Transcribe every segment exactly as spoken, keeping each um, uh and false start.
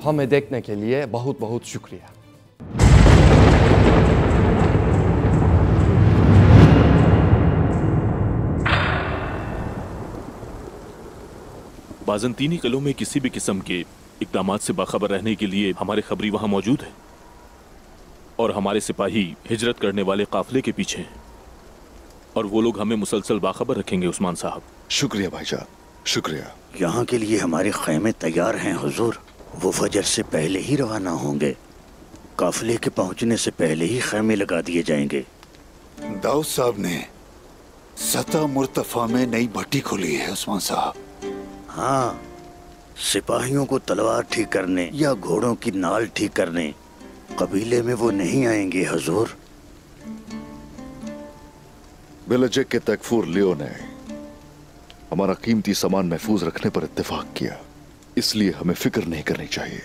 हमें देखने के लिए बहुत बहुत शुक्रिया। बाज़ंतीनी किलों में किसी भी किस्म के इक़दामात से बाखबर रहने के लिए हमारे खबरी वहां मौजूद है और हमारे सिपाही हिजरत करने वाले काफिले के पीछे हैं और वो लोग हमें मुसलसल बाखबर रखेंगे उस्मान साहब। शुक्रिया भाईजान, शुक्रिया। यहाँ के लिए हमारे खैमे तैयार हैं हुजूर। वो फजर से पहले ही रवाना होंगे। काफिले के पहुँचने से पहले ही खैमे लगा दिए जाएंगे। दाऊद साहब ने सतह मुर्तफा में नई भट्टी खोली है उस्मान साहब। हाँ, सिपाहियों को तलवार ठीक करने या घोड़ों की नाल ठीक करने कबीले में वो नहीं आएंगे हुजूर। बेलजेक के तकफूर लियो ने हमारा कीमती सामान महफूज रखने पर इत्तेफाक किया, इसलिए हमें फिक्र नहीं करनी चाहिए।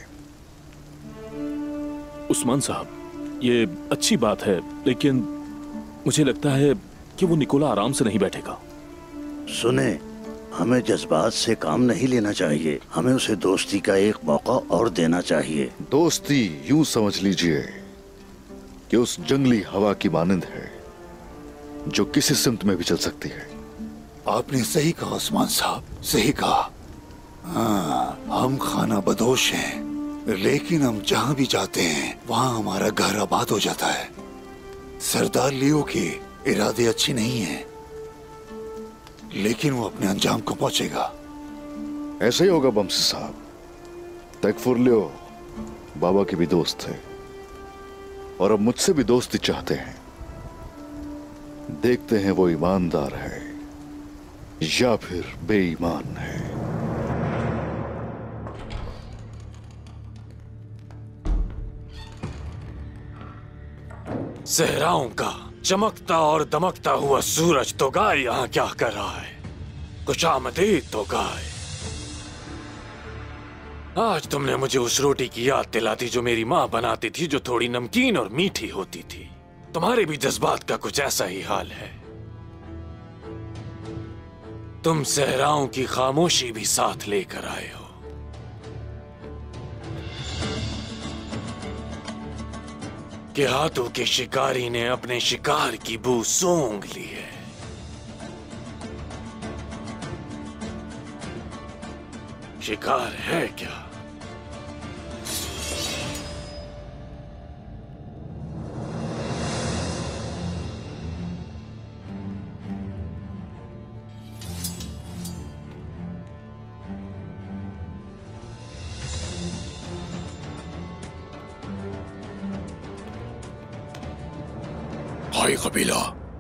उस्मान साहब, ये अच्छी बात है, लेकिन मुझे लगता है कि वो निकोला आराम से नहीं बैठेगा। सुने, हमें जज्बात से काम नहीं लेना चाहिए। हमें उसे दोस्ती का एक मौका और देना चाहिए। दोस्ती यूं समझ लीजिए कि उस जंगली हवा की मानंद है जो किसी सिमत में भी चल सकती है। आपने सही कहा उस्मान साहब, सही कहा। हाँ, हम खाना बदोश हैं, लेकिन हम जहाँ भी जाते हैं वहाँ हमारा घर आबाद हो जाता है। सरदार लियो के इरादे अच्छी नहीं है, लेकिन वो अपने अंजाम को पहुंचेगा। ऐसे ही होगा बमसी साहब। तकफूर लियो बाबा के भी दोस्त थे और अब मुझसे भी दोस्ती चाहते हैं। देखते हैं वो ईमानदार है या फिर बेईमान है। सहराओं का चमकता और दमकता हुआ सूरज तो गाय यहाँ क्या कर रहा है? खुशामदीद तो गाय। आज तुमने मुझे उस रोटी की याद दिलाती जो मेरी माँ बनाती थी, जो थोड़ी नमकीन और मीठी होती थी। तुम्हारे भी जज्बात का कुछ ऐसा ही हाल है। तुम सहराओं की खामोशी भी साथ लेकर आए हो। कि हाथों के शिकारी ने अपने शिकार की बू सूंघ ली है। शिकार है क्या? भाई कबीला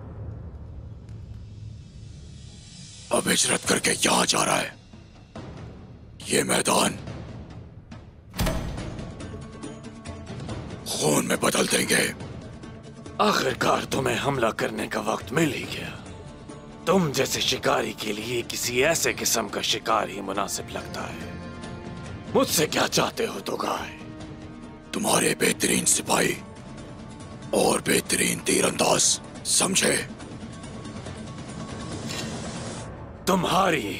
अब हिजरत करके यहां जा रहा है। ये मैदान खून में बदल देंगे। आखिरकार तुम्हें हमला करने का वक्त मिल ही गया। तुम जैसे शिकारी के लिए किसी ऐसे किस्म का शिकार ही मुनासिब लगता है। मुझसे क्या चाहते हो तो गाय? तुम्हारे बेहतरीन सिपाही और बेहतरीन तीरंदाज, समझे? तुम्हारी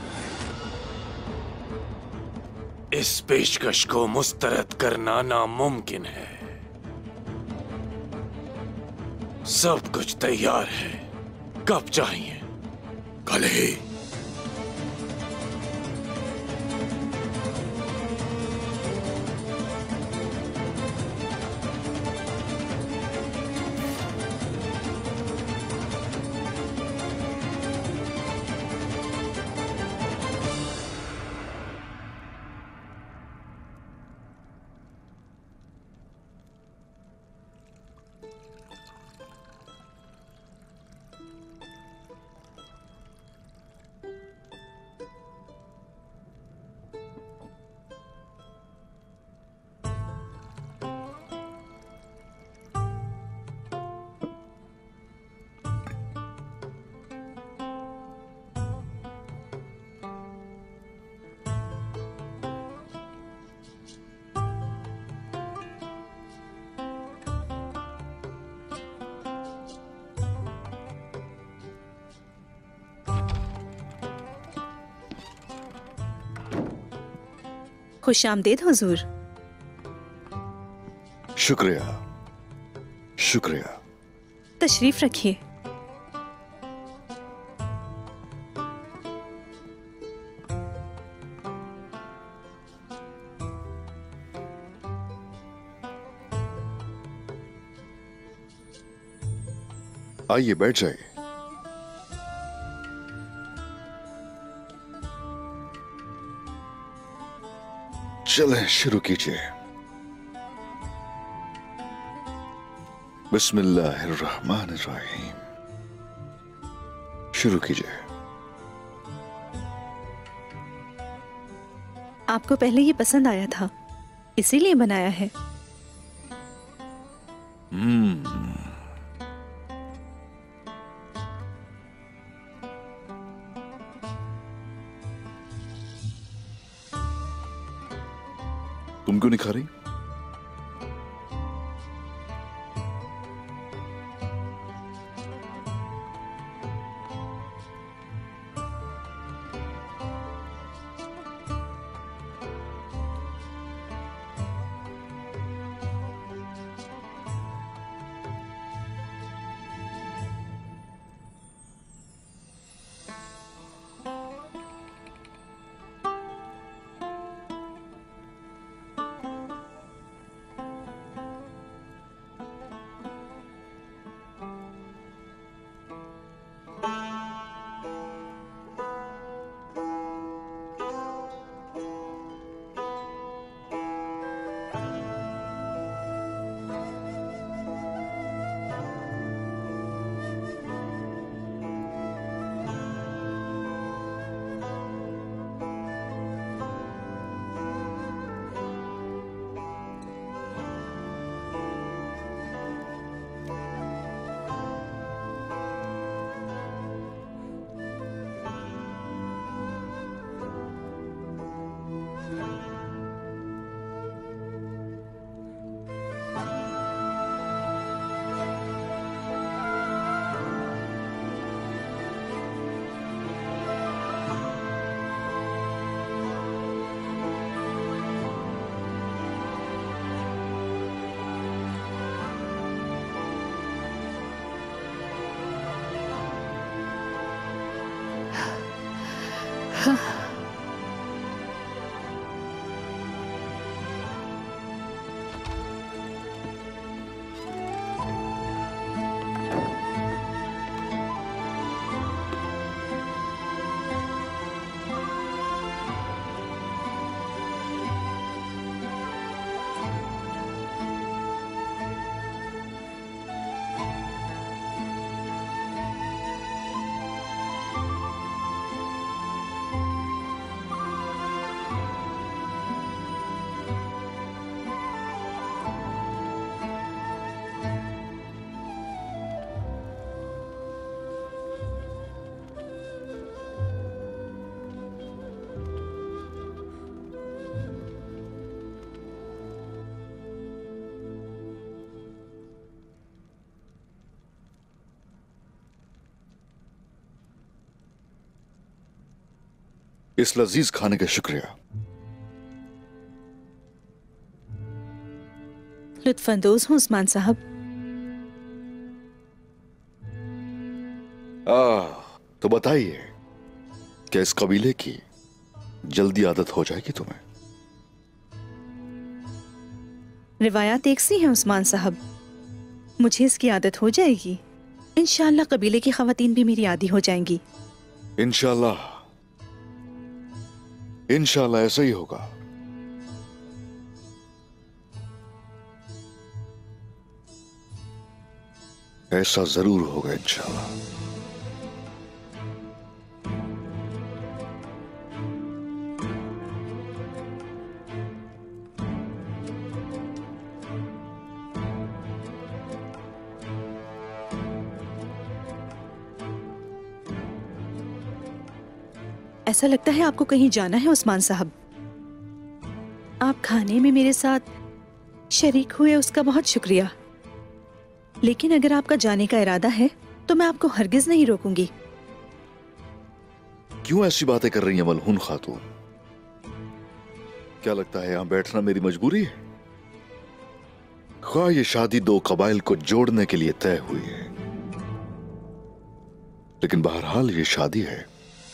इस पेशकश को मुस्तरद करना नामुमकिन है। सब कुछ तैयार है। कब चाहिए? कल ही। खुश आमदीद हुजूर। शुक्रिया, शुक्रिया। तशरीफ रखिए। आइए बैठ जाइए। चलें शुरू कीजिए। बिस्मिल्लाहिर्रहमानिर्रहीम। शुरू कीजिए। आपको पहले ये पसंद आया था, इसीलिए बनाया है। हम्म तुम क्यों नहीं खा रही? इस लजीज खाने का शुक्रिया। लुत्फानंदोज हूं उस्मान साहब। आ, तो बताइए, क्या इस कबीले की जल्दी आदत हो जाएगी तुम्हें? रिवायात एक सी है उस्मान साहब, मुझे इसकी आदत हो जाएगी। इंशाअल्लाह कबीले की खवातीन भी मेरी आदी हो जाएंगी। इंशाअल्लाह, इंशाअल्लाह ऐसा ही होगा। ऐसा जरूर होगा इंशाअल्लाह। ऐसा लगता है आपको कहीं जाना है उस्मान साहब। आप खाने में मेरे साथ शरीक हुए उसका बहुत शुक्रिया, लेकिन अगर आपका जाने का इरादा है तो मैं आपको हरगिज नहीं रोकूंगी। क्यों ऐसी बातें कर रही हैं मलहून खातून? क्या लगता है यहां बैठना मेरी मजबूरी है? ख्वाह ये शादी दो कबाइल को जोड़ने के लिए तय हुई है, लेकिन बहरहाल ये शादी है।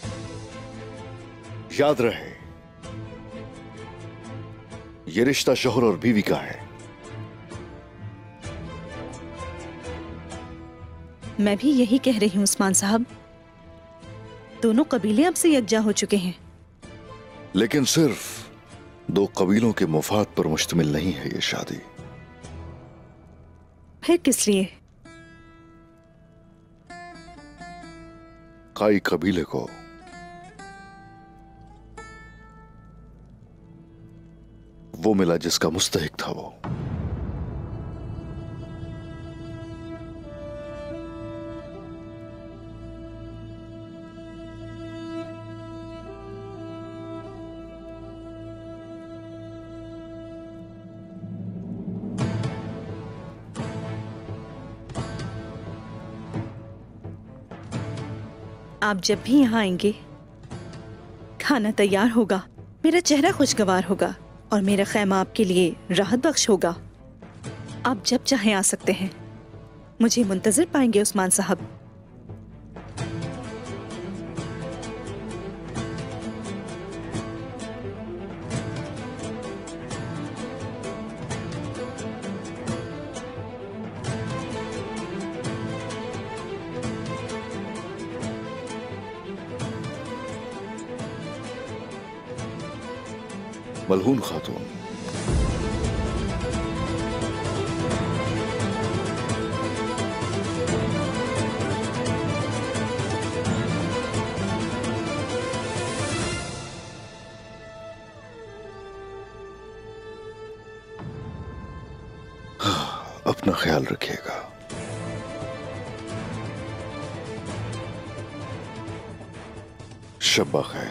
याद रहे, ये रिश्ता शौहर और बीवी का है। मैं भी यही कह रही हूँ उस्मान साहब, दोनों कबीले अब से यकजा हो चुके हैं। लेकिन सिर्फ दो कबीलों के मुफाद पर मुश्तमिल नहीं है ये शादी। फिर किस लिए? काई कबीले को वो मिला जिसका मुस्तहिक था वो। आप जब भी यहाँ आएंगे, खाना तैयार होगा, मेरा चेहरा खुशगवार होगा और मेरा खैमा आपके लिए राहत बख्श होगा। आप जब चाहें आ सकते हैं। मुझे मुंतजर पाएंगे उस्मान साहब। मलहून खातून, अपना ख्याल रखिएगा। शब्बा खैर।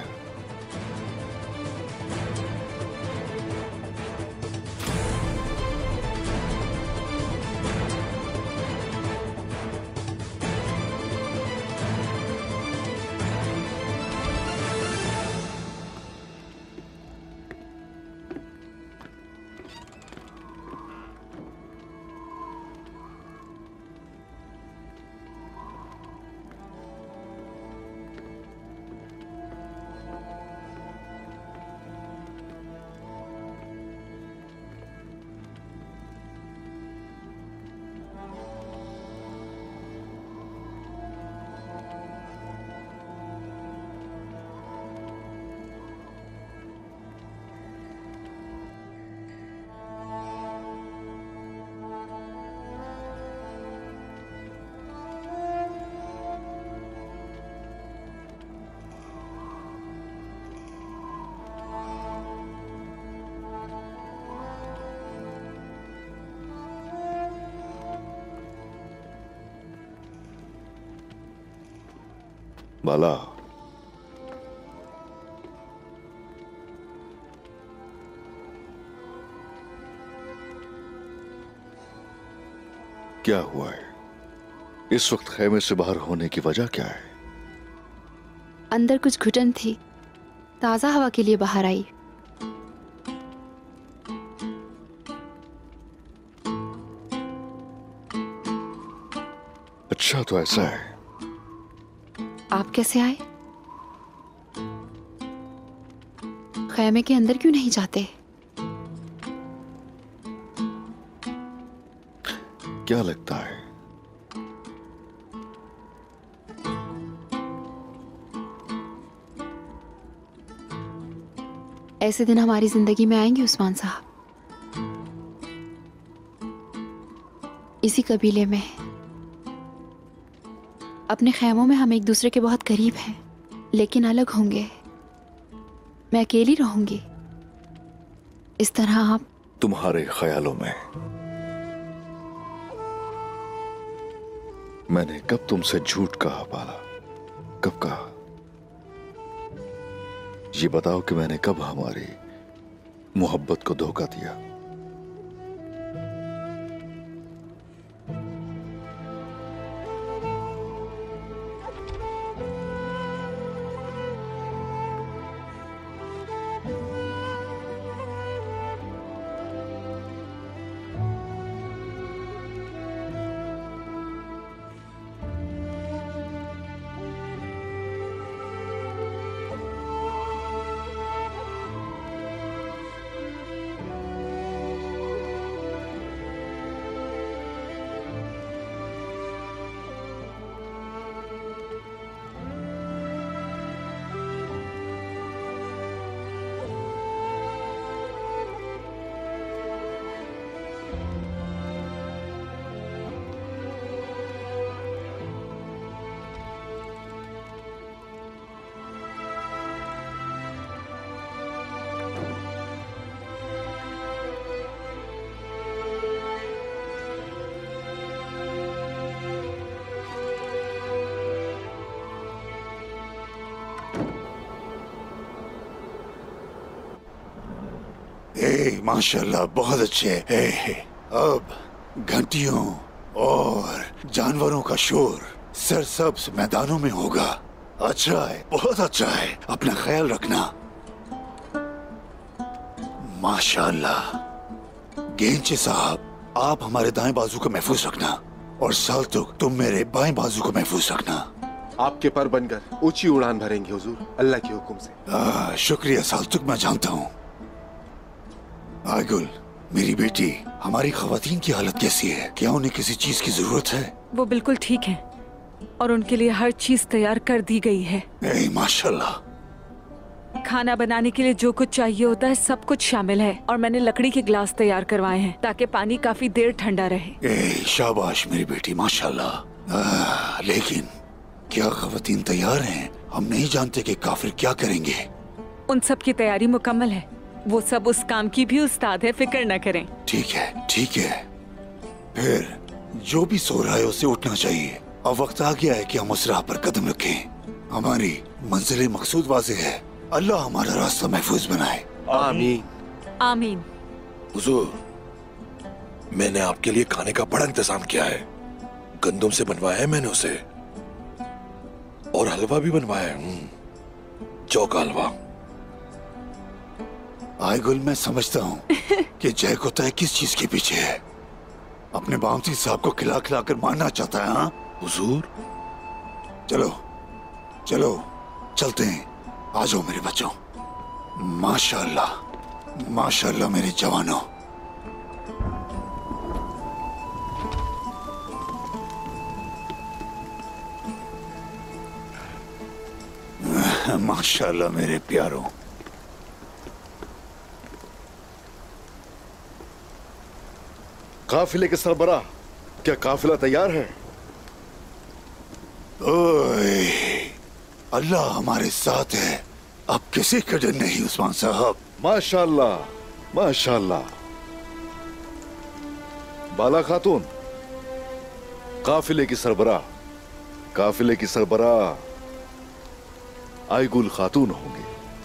बाला, क्या हुआ है? इस वक्त खेमे से बाहर होने की वजह क्या है? अंदर कुछ घुटन थी, ताजा हवा के लिए बाहर आई। अच्छा, तो ऐसा है। आप कैसे आए? खैमे के अंदर क्यों नहीं जाते? क्या लगता है? ऐसे दिन हमारी जिंदगी में आएंगे उस्मान साहब। इसी कबीले में, अपने खैमों में हम एक दूसरे के बहुत करीब हैं, लेकिन अलग होंगे। मैं अकेली रहूंगी। इस तरह आप तुम्हारे ख्यालों में मैंने कब तुमसे झूठ कहा बाला? कब कहा? ये बताओ कि मैंने कब हमारी मोहब्बत को धोखा दिया? ए, माशाल्लाह बहुत अच्छे। ए, अब घंटियों और जानवरों का शोर सरसब्ज मैदानों में होगा। अच्छा है, बहुत अच्छा है। अपना ख्याल रखना। माशाल्लाह। गेंचे साहब, आप हमारे दाएं बाजू को महफूज रखना और साल्तुक, तुम मेरे बाएं बाजू को महफूज रखना। आपके पर बनकर ऊंची उड़ान भरेंगे हुजूर, अल्लाह के हुक्म से। आ, शुक्रिया साल्तुक, मैं जानता हूँ। आयगुल, मेरी बेटी, हमारी खवातीन की हालत कैसी है? क्या उन्हें किसी चीज की जरूरत है? वो बिल्कुल ठीक है और उनके लिए हर चीज तैयार कर दी गई है। ए, माशाल्लाह। खाना बनाने के लिए जो कुछ चाहिए होता है सब कुछ शामिल है और मैंने लकड़ी के ग्लास तैयार करवाए हैं ताकि पानी काफी देर ठंडा रहे। ए, शाबाश मेरी बेटी, माशाल्लाह। लेकिन क्या खवातीन तैयार हैं? हम नहीं जानते कि काफिर क्या करेंगे। उन सब की तैयारी मुकम्मल है। वो सब उस काम की भी उस्ताद है, फिक्र न करें। ठीक है, ठीक है। फिर जो भी सो रहा है उसे उठना चाहिए। अब वक्त आ गया है कि हम उस राह पर कदम रखें। हमारी मंजिल मकसूद वाज़ेह है। अल्लाह हमारा रास्ता महफूज बनाए। आमीन आमीन। हुजूर, मैंने आपके लिए खाने का बड़ा इंतजाम किया है। गंदम से बनवाया है मैंने उसे, और हलवा भी बनवाया है, जौ का हलवा। आयगुल, मैं समझता हूँ कि जय को तय किस चीज के पीछे है। अपने बामती साहब को खिला खिला कर मारना चाहता है। हाँ हुजूर, चलो चलो चलते हैं। आ जाओ मेरे बच्चों। माशाल्लाह माशाल्लाह मेरे जवानों। माशाल्लाह मेरे प्यारों। काफिले के सरबराह, क्या काफिला तैयार है? ओए, अल्लाह हमारे साथ है। अब किसी का डर नहीं उस्मान साहब। माशाल्लाह माशाल्लाह। बाला खातून, काफिले की सरबराह, काफिले की सरबराह आयगुल खातून होंगी।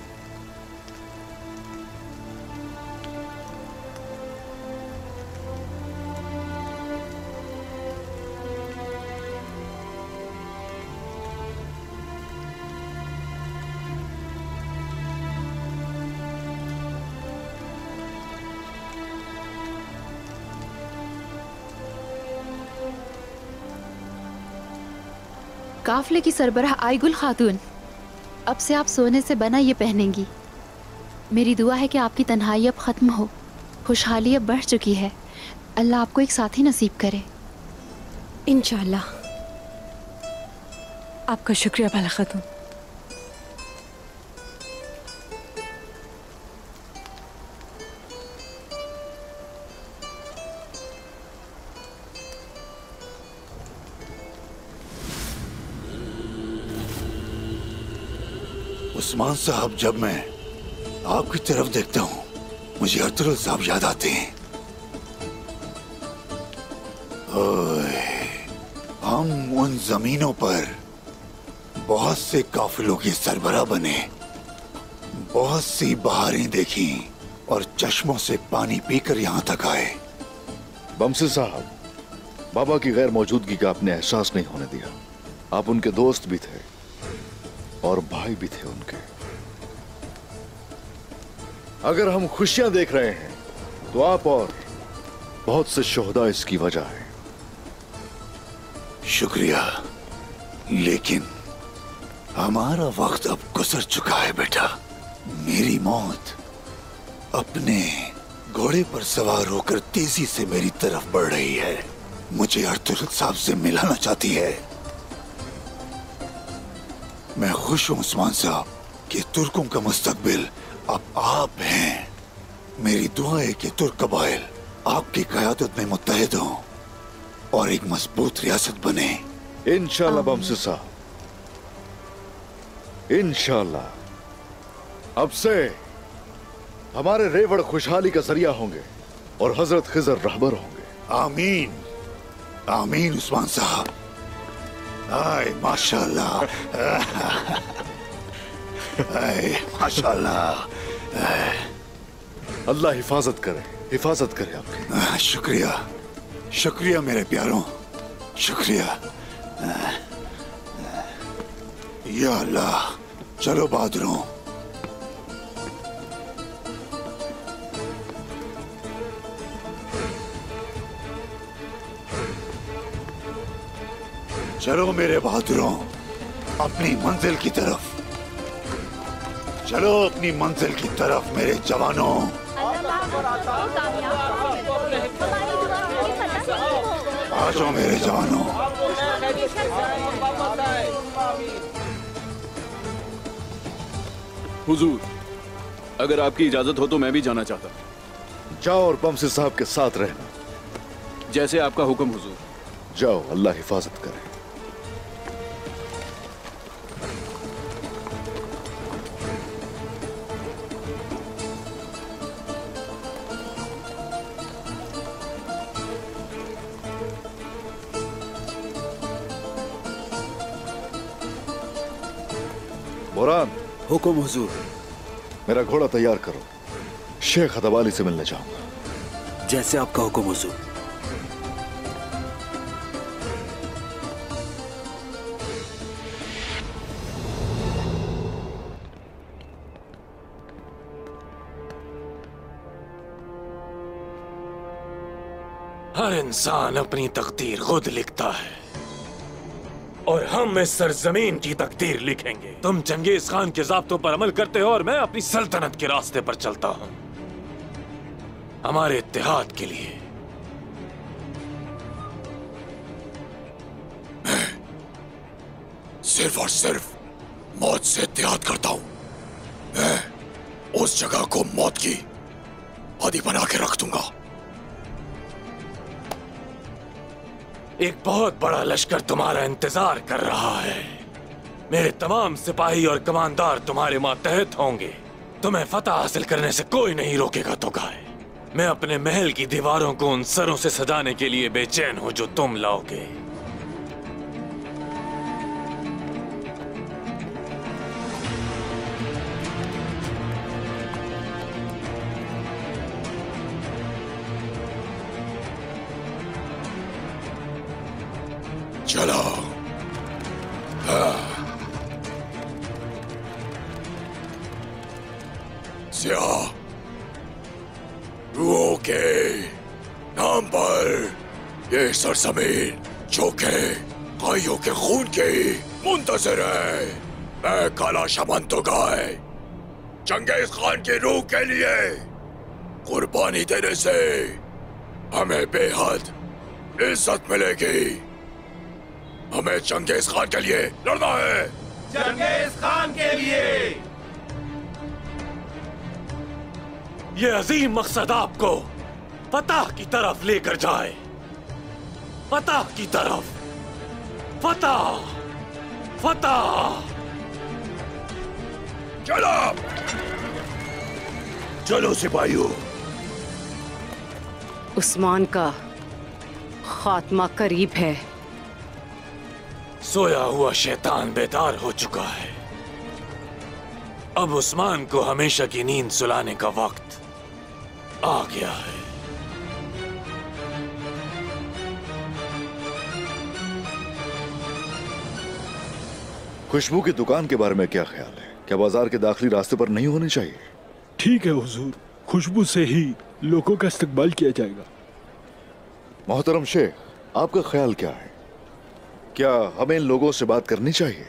काफले की सरबराह आयगुल खातून, अब से आप सोने से बना ये पहनेंगी। मेरी दुआ है कि आपकी तन्हाई अब खत्म हो, खुशहाली अब बढ़ चुकी है। अल्लाह आपको एक साथी नसीब करे। इंशाअल्लाह। आपका शुक्रिया बाला खातून। उस्मान साहब, जब मैं आपकी तरफ देखता हूँ मुझे अर्तुगरुल साहब याद आते हैं। ओए, हम उन जमीनों पर बहुत से काफिलों के सरबराह बने, बहुत सी बहारें देखी और चश्मों से पानी पीकर यहाँ तक आए। बमसी साहब, बाबा की गैर मौजूदगी का आपने एहसास नहीं होने दिया। आप उनके दोस्त भी थे और भाई भी थे उनके। अगर हम खुशियां देख रहे हैं तो आप और बहुत से शोहदा इसकी वजह है। शुक्रिया, लेकिन हमारा वक्त अब गुजर चुका है बेटा। मेरी मौत अपने घोड़े पर सवार होकर तेजी से मेरी तरफ बढ़ रही है। मुझे अर्तुगरुल साहब से मिलाना चाहती है। मैं खुश हूं उस्मान साहब कि तुर्कों का मुस्तकबिल अब आप हैं। मेरी दुआ है कि तुर्क कबाइल आपकी क़यादत में मुत्तहिद हों और एक मजबूत रियासत बने। इंशाअल्लाह बमसी साहब, इंशाअल्लाह। अब से हमारे रेवड़ खुशहाली का जरिया होंगे और हजरत खिजर रहबर होंगे। आमीन आमीन उस्मान साहब। आए माशाल्लाह, आए माशाल्लाह। अल्लाह हिफाजत करे, हिफाजत करे आपकी। आ, शुक्रिया, शुक्रिया मेरे प्यारों, शुक्रिया। या अल्लाह, चलो बहादुरों। चलो मेरे बहादुरों, अपनी मंजिल की तरफ चलो, अपनी मंजिल की तरफ मेरे जवानों। आ जाओ मेरे जवानों। हुजूर, अगर आपकी इजाजत हो तो मैं भी जाना चाहता हूँ। जाओ और बमसिर साहब के साथ रहना। जैसे आपका हुक्म हुजूर। जाओ, अल्लाह हिफाजत करे। बोरान, हुक्म हुजूर। मेरा घोड़ा तैयार करो, शेख हदवाली से मिलने जाऊंगा। जैसे आपका हुक्म हुजूर। हर इंसान अपनी तकदीर खुद लिखता है और हम इस सरजमीन की तकदीर लिखेंगे। तुम चंगेज खान के ज़ाब्तों पर अमल करते हो और मैं अपनी सल्तनत के रास्ते पर चलता हूं, हमारे इत्तेहाद के लिए। मैं सिर्फ और सिर्फ मौत से इत्तेहाद करता हूं। मैं उस जगह को मौत की आदि बना के रख दूंगा। एक बहुत बड़ा लश्कर तुम्हारा इंतजार कर रहा है। मेरे तमाम सिपाही और कमांडार तुम्हारे मातहत होंगे। तुम्हें फतह हासिल करने से कोई नहीं रोकेगा तो गाए। मैं अपने महल की दीवारों को उन सरों से सजाने के लिए बेचैन हूं जो तुम लाओगे। चलो। स्याह रूहों के नाम पर ये सरजमीन चौके भाइयों के खून की मुंतजर है। मैं काला शमन तो गाय चंगेज खान की रूह के लिए कुर्बानी देने से हमें बेहद इज्जत मिलेगी। हमें चंगेज खान के लिए लड़ना है। चंगेज खान के लिए। ये अजीम मकसद आपको फतह की तरफ लेकर जाए। फतह की तरफ। फतह, फतह। चलो, चलो सिपाहियों। उस्मान का खात्मा करीब है। सोया हुआ शैतान बेदार हो चुका है। अब उस्मान को हमेशा की नींद सुलाने का वक्त आ गया है। खुशबू की दुकान के बारे में क्या ख्याल है? क्या बाजार के दाखिली रास्ते पर नहीं होने चाहिए? ठीक है हुजूर, खुशबू से ही लोगों का इस्तकबाल किया जाएगा। मोहतरम शेख, आपका ख्याल क्या है? क्या हमें इन लोगों से बात करनी चाहिए?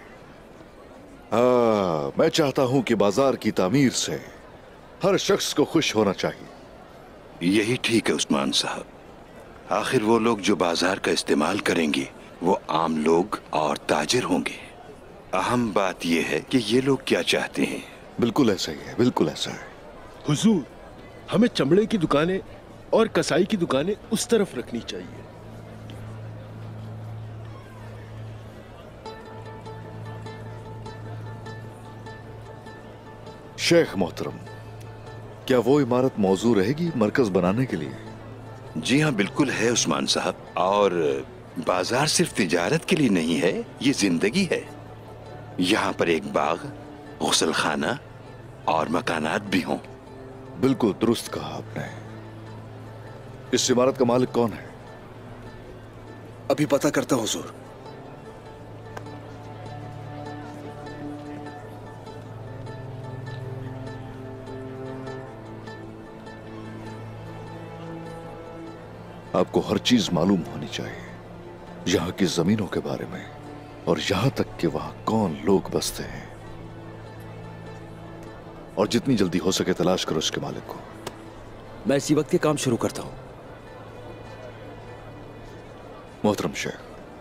हाँ, मैं चाहता हूं कि बाजार की तामीर से हर शख्स को खुश होना चाहिए। यही ठीक है उस्मान साहब। आखिर वो लोग जो बाजार का इस्तेमाल करेंगे वो आम लोग और ताजिर होंगे। अहम बात यह है कि ये लोग क्या चाहते हैं। बिल्कुल ऐसा ही है, बिल्कुल ऐसा है। हुजूर, हमें चमड़े की दुकानें और कसाई की दुकानें उस तरफ रखनी चाहिए। शेख मोहतरम, क्या वो इमारत मौजूद रहेगी मरकज बनाने के लिए? जी हाँ, बिल्कुल है उस्मान साहब। और बाजार सिर्फ तिजारत के लिए नहीं है, ये जिंदगी है। यहाँ पर एक बाग, गुसल खाना और मकानात भी हों। बिल्कुल दुरुस्त कहा आपने। इस इमारत का मालिक कौन है? अभी पता करता हूं हुजूर। आपको हर चीज मालूम होनी चाहिए, यहां की जमीनों के बारे में, और यहां तक कि वहां कौन लोग बसते हैं। और जितनी जल्दी हो सके तलाश करो उसके मालिक को। मैं इसी वक्त ये काम शुरू करता हूं। मोहतरम शेख,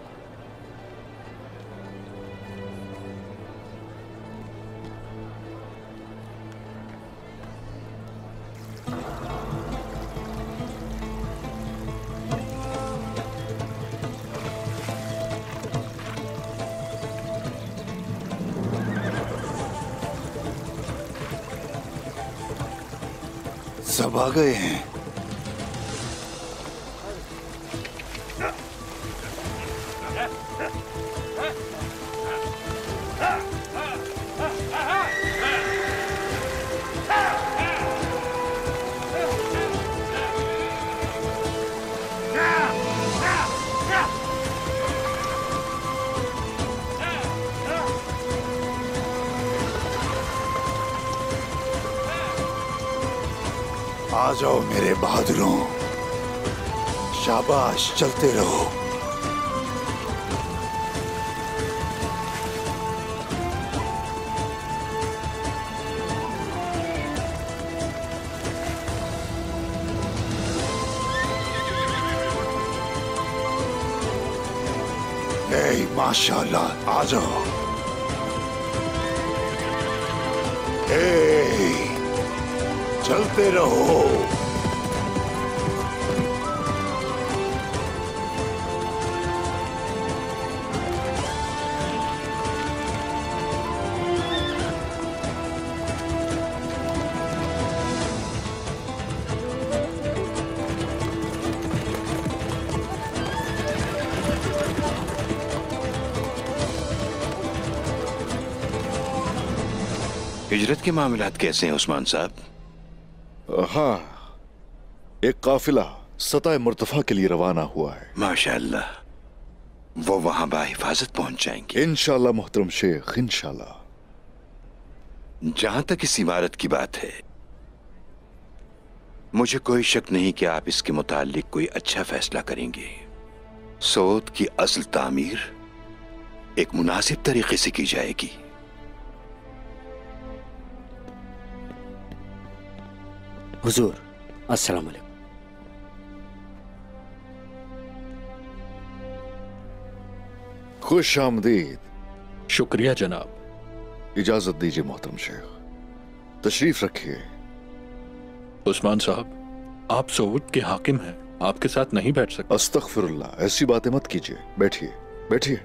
सब आ गए हैं। आ जाओ मेरे बहादुरों, शाबाश, चलते रहो। ए, माशाल्लाह, आ जाओ। ए, चलते रहो। हिजरत के मामलात कैसे हैं उस्मान साहब? हाँ, एक काफिला सतह मुर्तफा के लिए रवाना हुआ है। माशाअल्लाह, वो वहां बाहिफाजत पहुंच जाएंगे इंशाअल्लाह मोहतरम शेख, इंशाअल्लाह। जहां तक इस इमारत की बात है, मुझे कोई शक नहीं कि आप इसके मुताल्लिक कोई अच्छा फैसला करेंगे। सौद की असल तामीर एक मुनासिब तरीके से की जाएगी। हुजूर, अस्सलाम वालेकुम। खुश आमदीद। शुक्रिया जनाब। इजाजत दीजिए मोहतरम शेख, तशरीफ रखिए। उस्मान साहब, आप सोवुट के हाकिम हैं, आपके साथ नहीं बैठ सकते। अस्तगफिरुल्लाह, ऐसी बातें मत कीजिए। बैठिए बैठिए।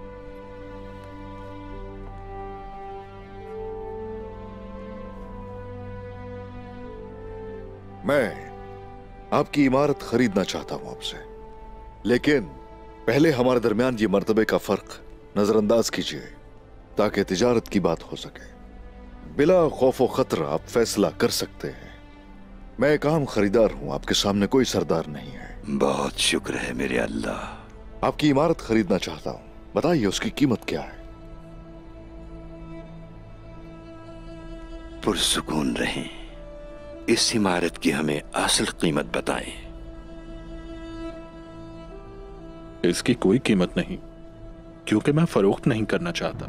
मैं आपकी इमारत खरीदना चाहता हूं आपसे, लेकिन पहले हमारे दरमियान ये मर्तबे का फर्क नजरअंदाज कीजिए ताकि तिजारत की बात हो सके। बिला खौफो खतर आप फैसला कर सकते हैं। मैं एक आम खरीदार हूं, आपके सामने कोई सरदार नहीं है। बहुत शुक्र है मेरे अल्लाह। आपकी इमारत खरीदना चाहता हूं, बताइए उसकी कीमत क्या है? पुरसुकून रहें, इस इमारत की हमें असल कीमत बताएं। इसकी कोई कीमत नहीं, क्योंकि मैं फरोख्त नहीं करना चाहता।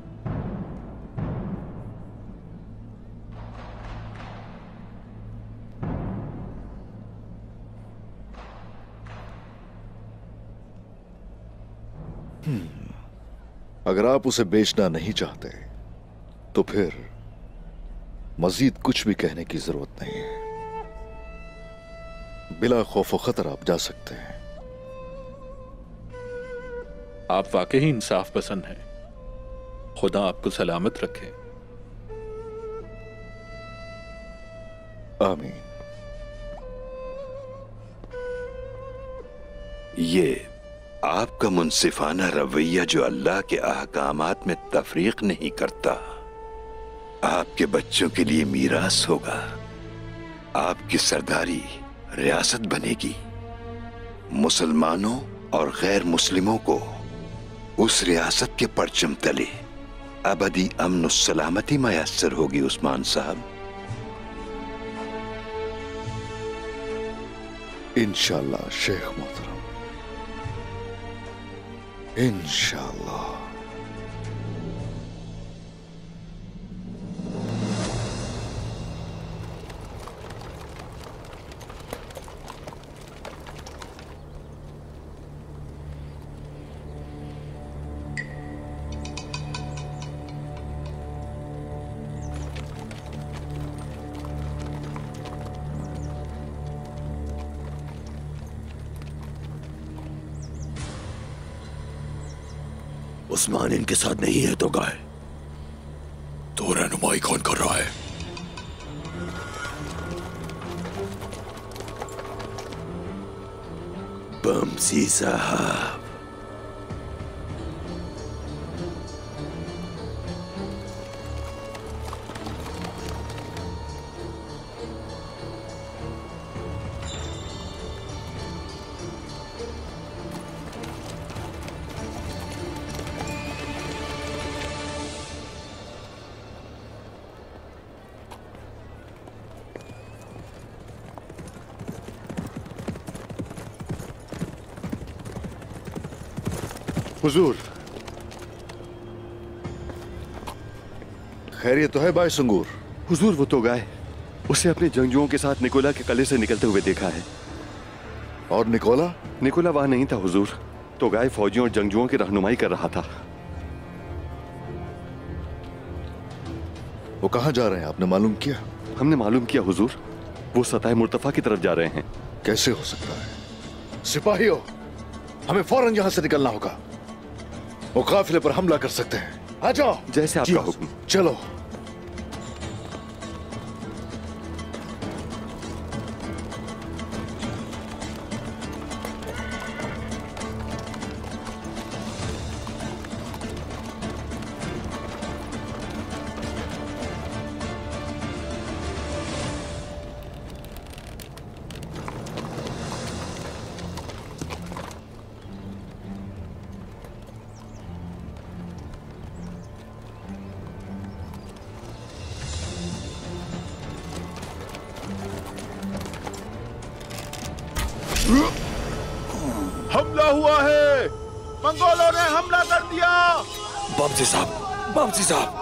अगर आप उसे बेचना नहीं चाहते तो फिर मजीद कुछ भी कहने की जरूरत नहीं है। बिला खौफ खतर आप जा सकते हैं। आप वाकई इंसाफ पसंद हैं। खुदा आपको सलामत रखे। आमीन। ये आपका मुनसिफाना रवैया जो अल्लाह के अहकामात में तफरीक नहीं करता, आपके बच्चों के लिए मीरास होगा। आपकी सरदारी रियासत बनेगी। मुसलमानों और गैर मुस्लिमों को उस रियासत के परचम तले अबदी अमन और सलामती मयस्सर होगी उस्मान साहब। इंशाअल्लाह शेख मोहतरम, इंशाअल्लाह। उस्मान इनके साथ नहीं है तो गाय तो रहनुमाई कौन कर रहा है? बमसी साहब, हुजूर, खैरियत तो है भाई संगूर? हुजूर वो तो गाय, उसे अपने जंगजुओं के साथ निकोला के किले से निकलते हुए देखा है। और निकोला? निकोला वहां नहीं था हुजूर, तो गाय फौजियों और जंगजुओं की रहनुमाई कर रहा था। वो कहां जा रहे हैं आपने मालूम किया? हमने मालूम किया हुजूर, वो सताए मुर्तफा की तरफ जा रहे हैं। कैसे हो सकता है? सिपाहियों, हमें फौरन यहां से निकलना होगा। वो काफिले पर हमला कर सकते हैं। आ जाओ। जैसे आपका हुक्म। चलो। हमला हुआ है, मंगोलों ने हमला कर दिया। बमसी साहब, बमसी साहब,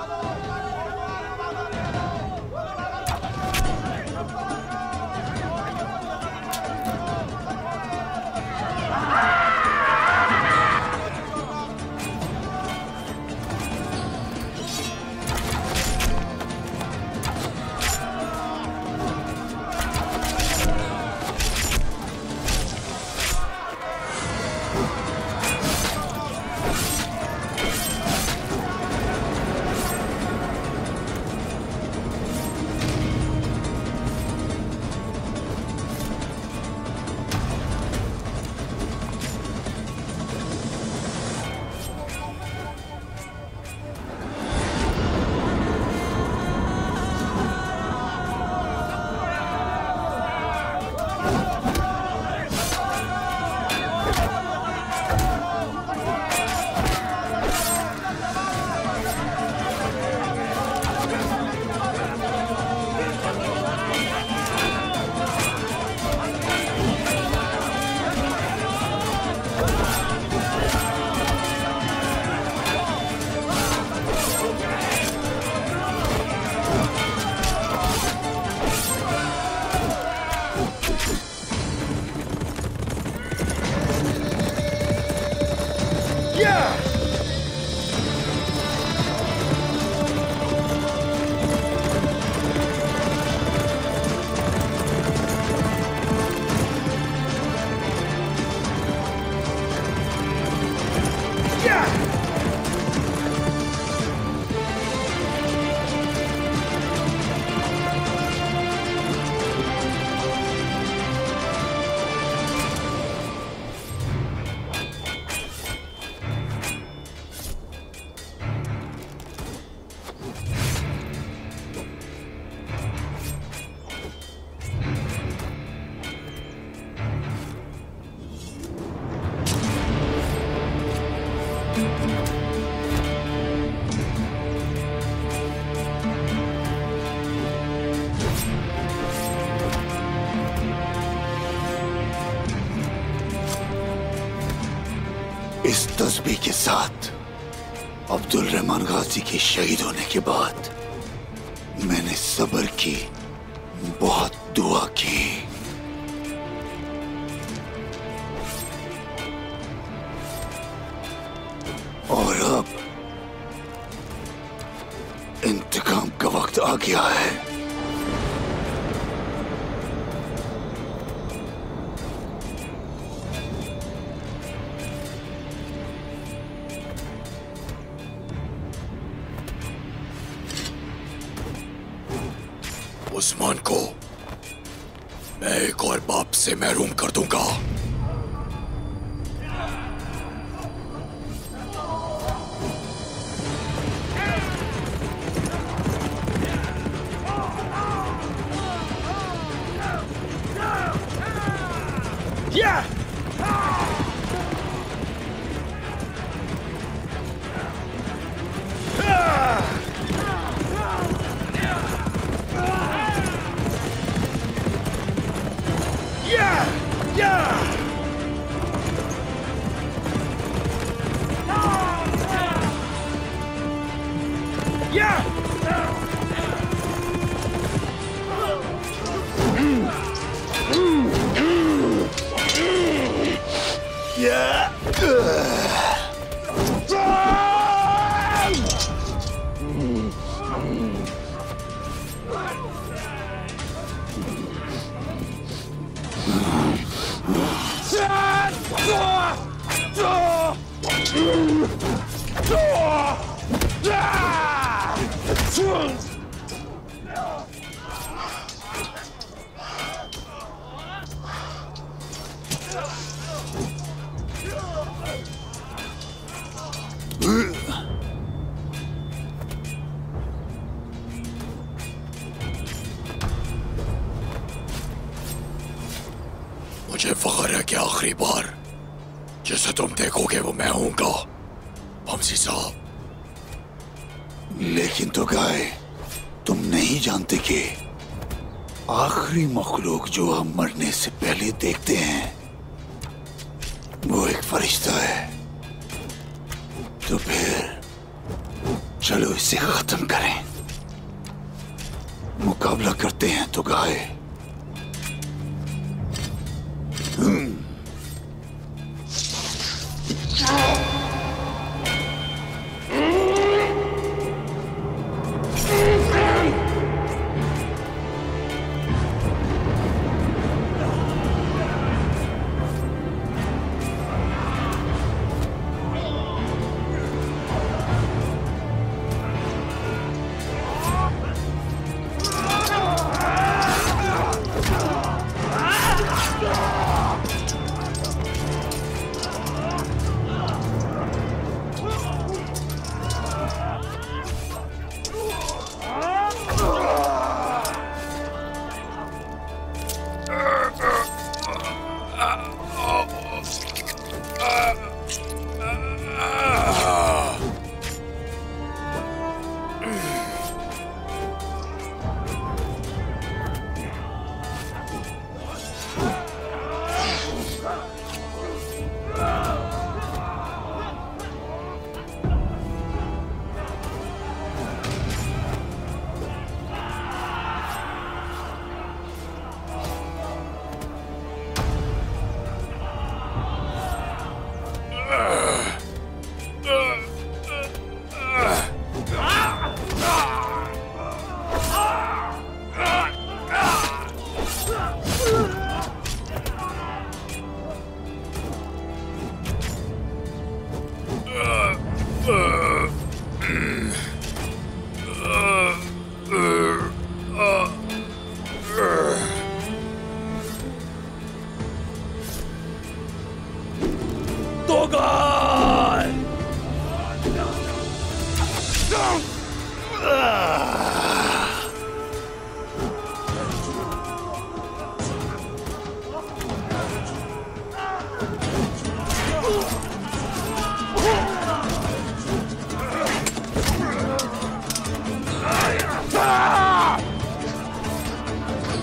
इस तस्बीह के साथ अब्दुल रहमान गाजी के शहीद होने के बाद मैंने सब्र की, बहुत दुआ की। और अब इंतकाम का वक्त आ गया है। उस्मान को मैं एक और बाप से महरूम कर दूंगा। Yeah! मुझे फख्र है कि आखिरी बार जिसे तुम देखोगे वो मैं हूंगा, वमसी साहब। लेकिन तो गाय, तुम नहीं जानते कि आखिरी मखलूक जो हम मरने से पहले देखते हैं वो एक फरिश्ता है। तो फिर चलो इसे खत्म करें, मुकाबला करते हैं तो गाय।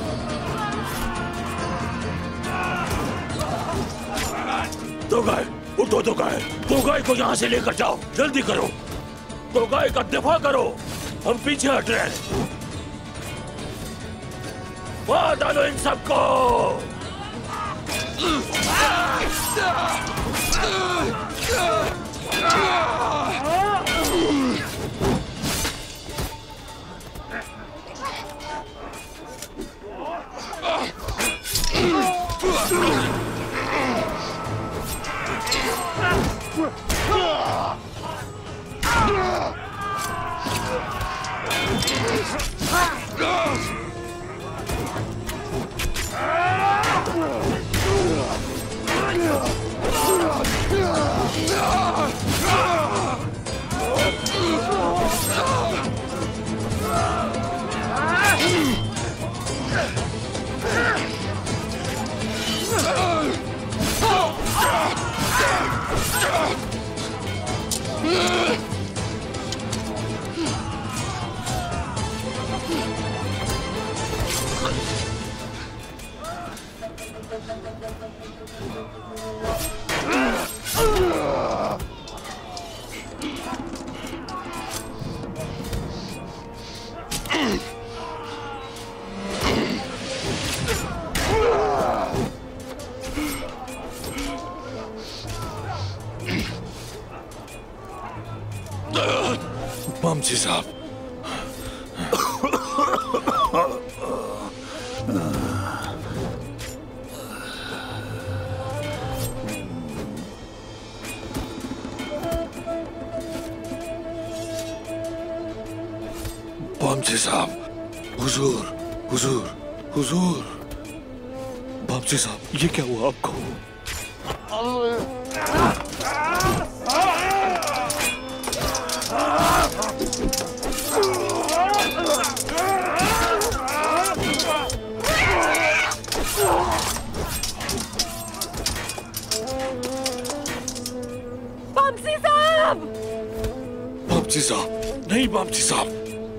तो गए उठो तो गाय, तो गाय को यहाँ से लेकर जाओ, जल्दी करो। तो गाय का दिफा करो, हम पीछे हट रहे हैं। वहां डालो इन सबको। बमसी साहब, बमसी साहब, हुजूर, हुजूर, हुजूर, बमसी साहब, ये क्या हुआ आपको? बमसी साहब! बमसी साहब, नहीं बमसी साहब।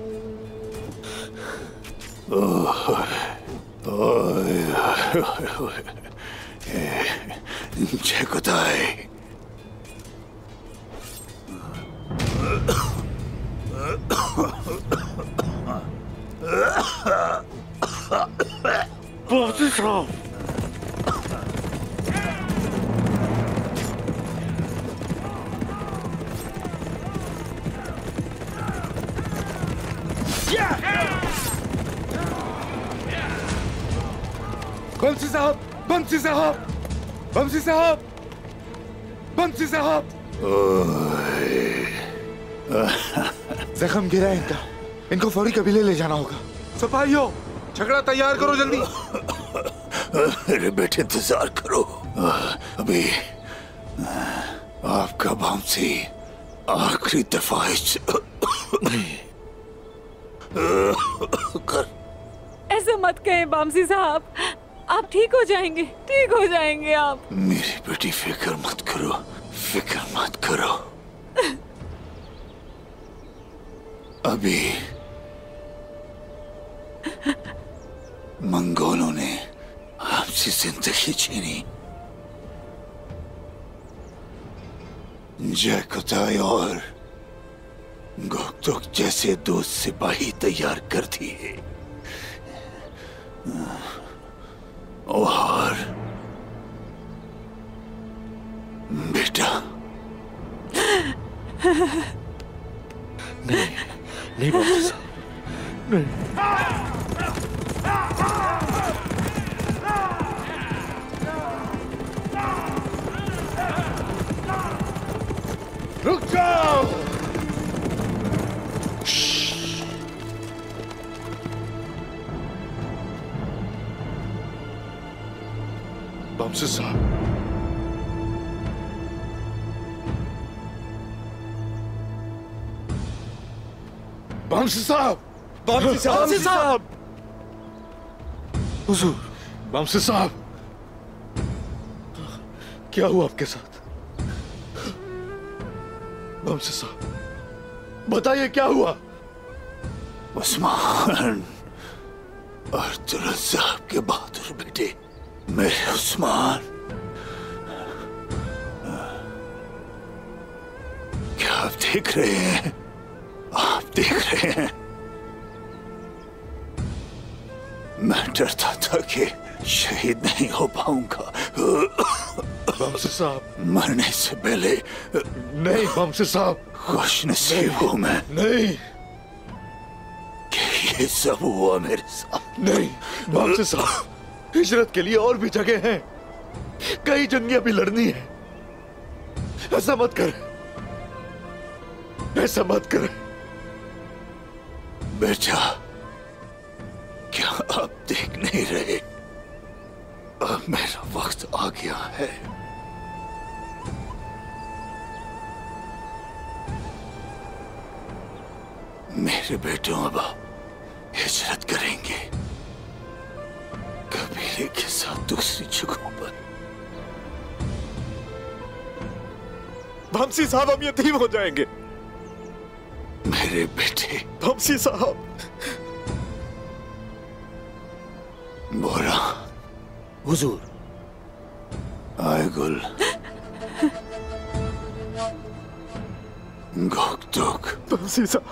जय खुदाई। बमसी साहब, बंसी साहब, बंसी साहब, बंसी साहब, बंसी साहब। जख्म गिरा है इनका, इनको फौरी कबीले ले जाना होगा। सिपाहियों, झगड़ा तैयार करो जल्दी। मेरे बेटे इंतजार करो, अभी आपका बंसी आखिरी दफा कर। ऐसा मत कहें बमसी साहब, आप ठीक हो जाएंगे, ठीक हो जाएंगे आप। मेरी बेटी फिक्र मत करो, फिक्र मत करो। अभी मंगोलों ने हमसे जिंदगी छीनी, जय कुताई और गोकतुक जैसे दो सिपाही तैयार कर दिए और बेटा नहीं, नहीं बमसी साहब, नहीं। रुक जाओ। बमसी साहब, बमसी साहब, बमसी साहब, बमसी साहब, हुजूर, बमसी साहब, क्या हुआ आपके साथ? बमसी साहब, बताइए क्या हुआ? उस्मान और तुरज़्ज़ाब के बहादुर बेटे, मेरे उस्मान देख रहे हैं, आप देख रहे हैं। मैं डरता था कि शहीद नहीं हो पाऊंगा। बमसी साहब, मरने से पहले नहीं बमसी साहब, खुश नसीब हूं मैं नहीं कि ये सब हुआ मेरे साथ। नहीं बमसी साहब, हिजरत के लिए और भी जगह हैं, कई जंगियां भी लड़नी है। ऐसा मत कर, ऐसा मत कर बेटा। क्या आप देख नहीं रहे, अब मेरा वक्त आ गया है। मेरे बेटों अब हिजरत करेंगे कबीले के साथ दूसरी जगहों पर। बमसी साहब, हम यतीम हो जाएंगे। मेरे बेटे बमसी साहब, बोरा, हुजूर। आयगुल, गोकतुक, बमसी साहब,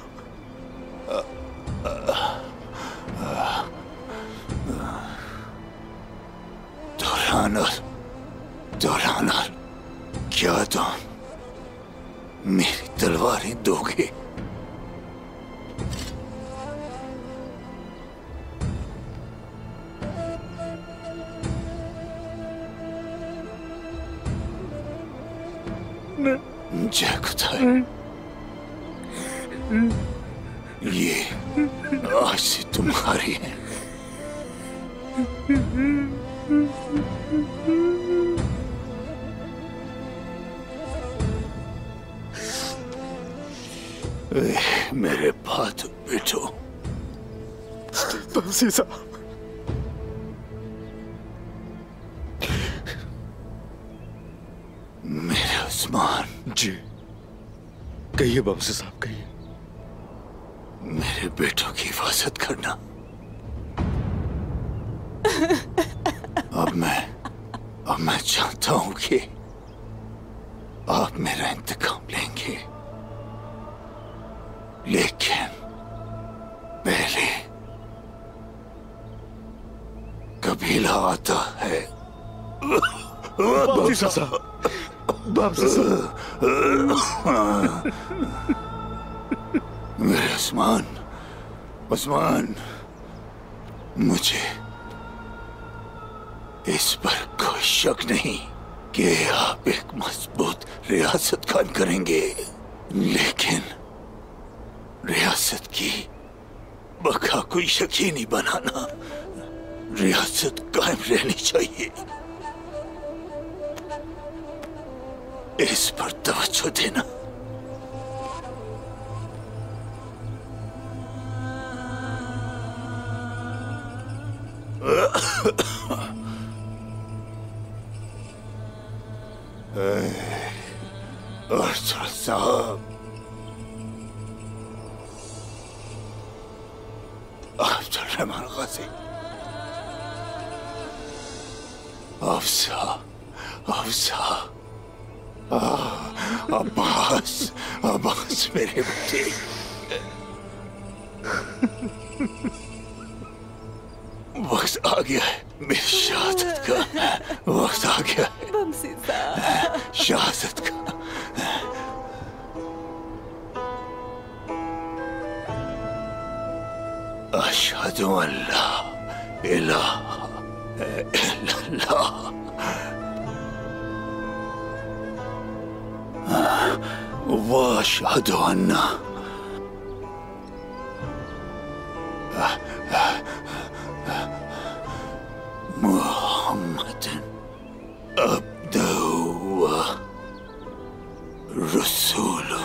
दोरानर, दोरानर, क्या तुम मेरी तलवारें दोगे? जय खुदा, ये आज से तुम्हारी है। मेरे बात बेटो। बमसी साहब, मेरे उस्मान। जी कहिए बमसी साहब, कहिए। मेरे बेटों की हिफाजत करना। अब मैं अब मैं जानता हूं कि आप मेरा इंतकाम लेंगे, लेकिन पहले कबीला आता है। बमसी साहब, बमसी साहब, मेरे उस्मान, उस्मान, मुझे इस पर कोई शक नहीं कि आप एक मजबूत रियासत कायम करेंगे, लेकिन रियासत की बका को यकीनी बनाना, रियासत कायम रहनी चाहिए, इस पर तवज्जो देना। अरशद साहब, अब्दुल रहमान गाजी, अफसा, अफसा, अब्बास, अब्बास मेरे बेटे। वक्त आ गया है मेरी शहादत का, वक्त आ गया है बमसी साहब, शहादत का। अशहदु अल्ला इलाहा इल्लल्लाह व अशहदु अन्ना मुहम्मदन अब्दुहु व रसूलुहु।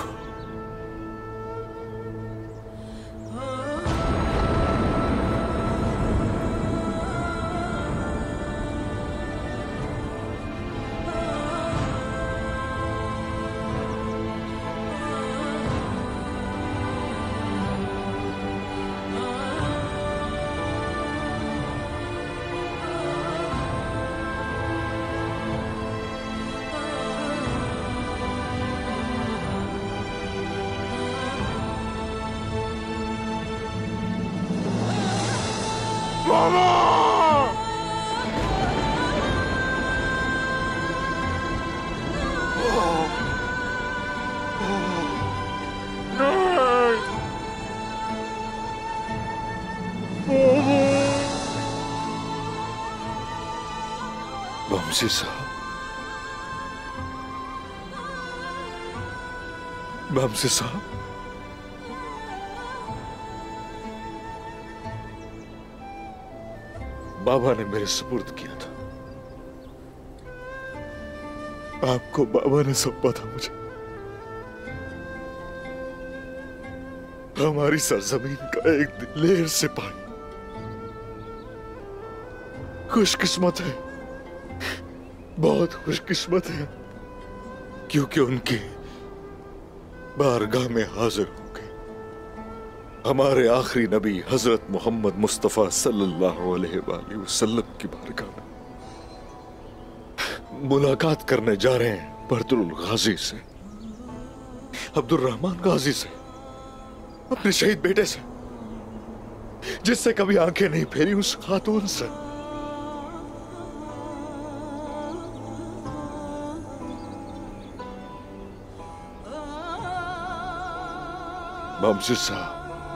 बमसी साहब, बमसी साहब, बाबा ने मेरे सुपुर्द किया था। आपको बाबा ने सौंपा था मुझे। हमारी सरजमीन का एक दिलेर सिपाही खुशकिस्मत है, बहुत खुशकिस्मत है, क्योंकि उनकी बारगाह में हाजिर हो गए हमारे आखिरी नबी हजरत मोहम्मद मुस्तफा सल्लल्लाहु अलैहि वसल्लम की बारगाह में। मुलाकात करने जा रहे हैं बर्दुल गाजी से, अब्दुल रहमान गाजी से, अपने शहीद बेटे से, जिससे कभी आंखें नहीं फेरी, उस खातून से। बमसी साहब,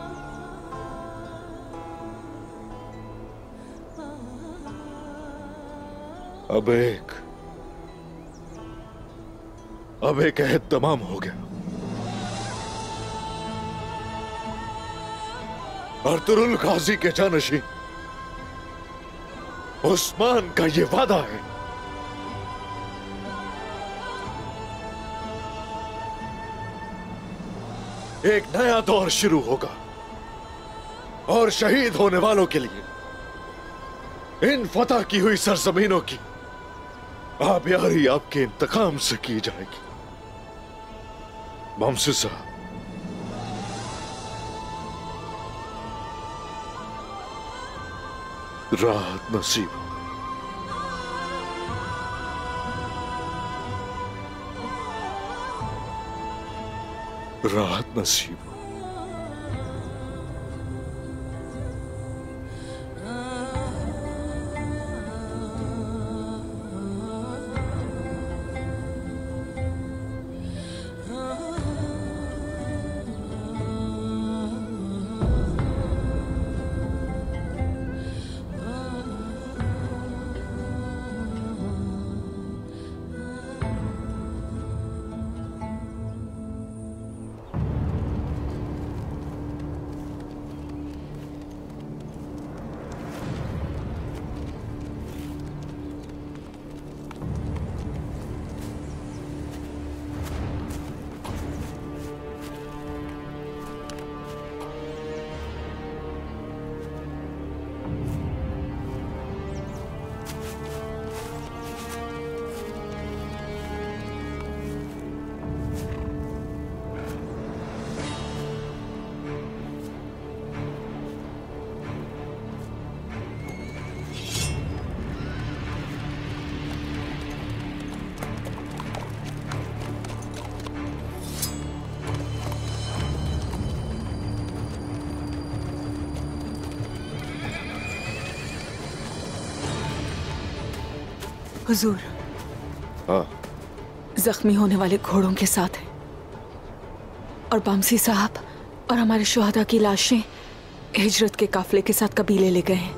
अब एक अब एक अहद तमाम हो गया। अर्तुरुल गाजी के जानशीन उस्मान का ये वादा है, एक नया दौर शुरू होगा और शहीद होने वालों के लिए इन फतह की हुई सरजमीनों की आबियारी आपके इंतकाम से की जाएगी। बमसी साहब, राहत नसीब हो, राहत नसीब हो। हुजूर, हाँ, जख्मी होने वाले घोड़ों के साथ हैं और बमसी साहब और हमारे शुहदा की लाशें हिजरत के काफिले के साथ कबीले ले गए हैं।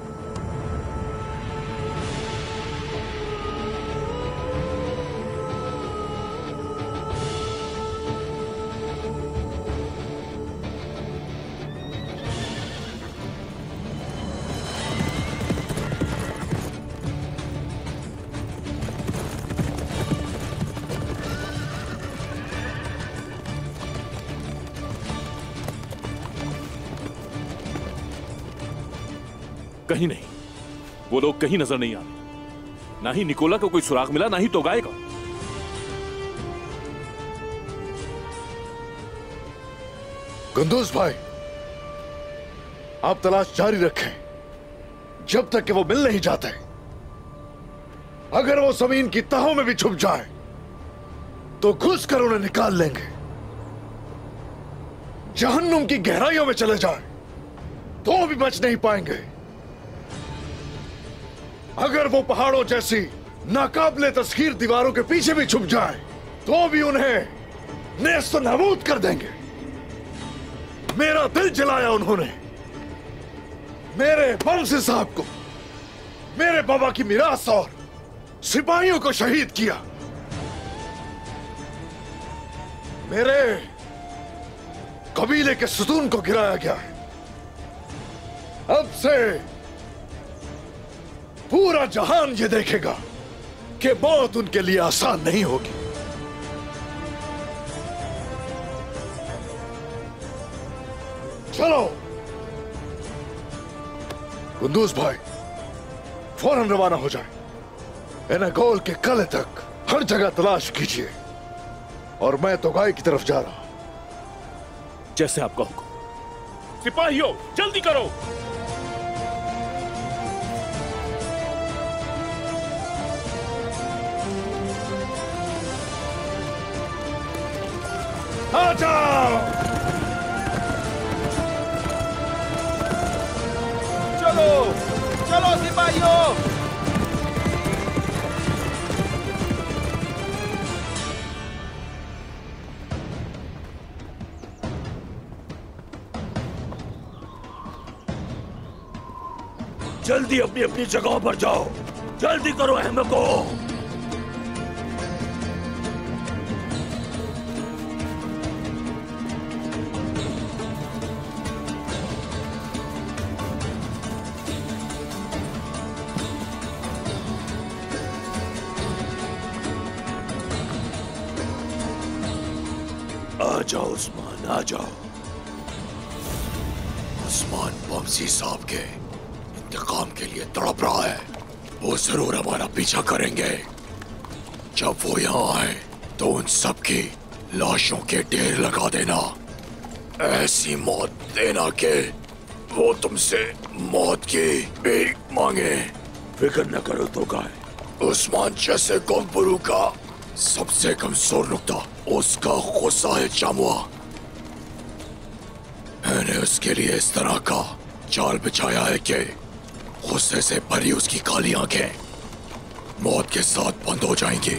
कहीं नहीं, वो लोग कहीं नजर नहीं आ रहे। ना ही निकोला को कोई सुराग मिला, ना ही तोगाए का। कुंदूज भाई, आप तलाश जारी रखें जब तक कि वो मिल नहीं जाते। अगर वो जमीन की तहों में भी छुप जाए तो घुस कर उन्हें निकाल लेंगे। जहन्नुम की गहराइयों में चले जाए तो भी बच नहीं पाएंगे। अगर वो पहाड़ों जैसी नाकाबिले तस्खीर दीवारों के पीछे भी छुप जाए तो भी उन्हें नेस्त नाबूद कर देंगे। मेरा दिल जलाया उन्होंने, मेरे बमसी साहब को, मेरे बाबा की मिरास और सिपाहियों को शहीद किया। मेरे कबीले के सुतून को गिराया गया है। अब से पूरा जहान ये देखेगा कि मौत उनके लिए आसान नहीं होगी। चलो कुंदूज भाई, फौरन रवाना हो जाए। एनागोल के कले तक हर जगह तलाश कीजिए और मैं तो गाय की तरफ जा रहा हूं। जैसे आपका हुक्म। सिपाहियों जल्दी करो। आ जाओ। चलो चलो सिपाहियों। जल्दी अपनी अपनी जगहों पर जाओ। जल्दी करो अहमद को। आ जाओ उस्मान, आ जाओ। उस्मान बमसी साहब के इंतकाम के लिए तड़प रहा है। वो जरूर हमारा पीछा करेंगे। जब वो यहाँ आए तो उन सब की लाशों के ढेर लगा देना। ऐसी मौत देना के वो तुमसे मौत की भीख मांगे। फिक्र न करो तो गाय। उस्मान जैसे कौमपुरू का सबसे कमजोर नुक्ता उसका गुस्सा है चामुआ। मैंने उसके लिए इस तरह का जाल बिछाया है कि गुस्से से भरी उसकी काली आंखें मौत के साथ बंद हो जाएंगी।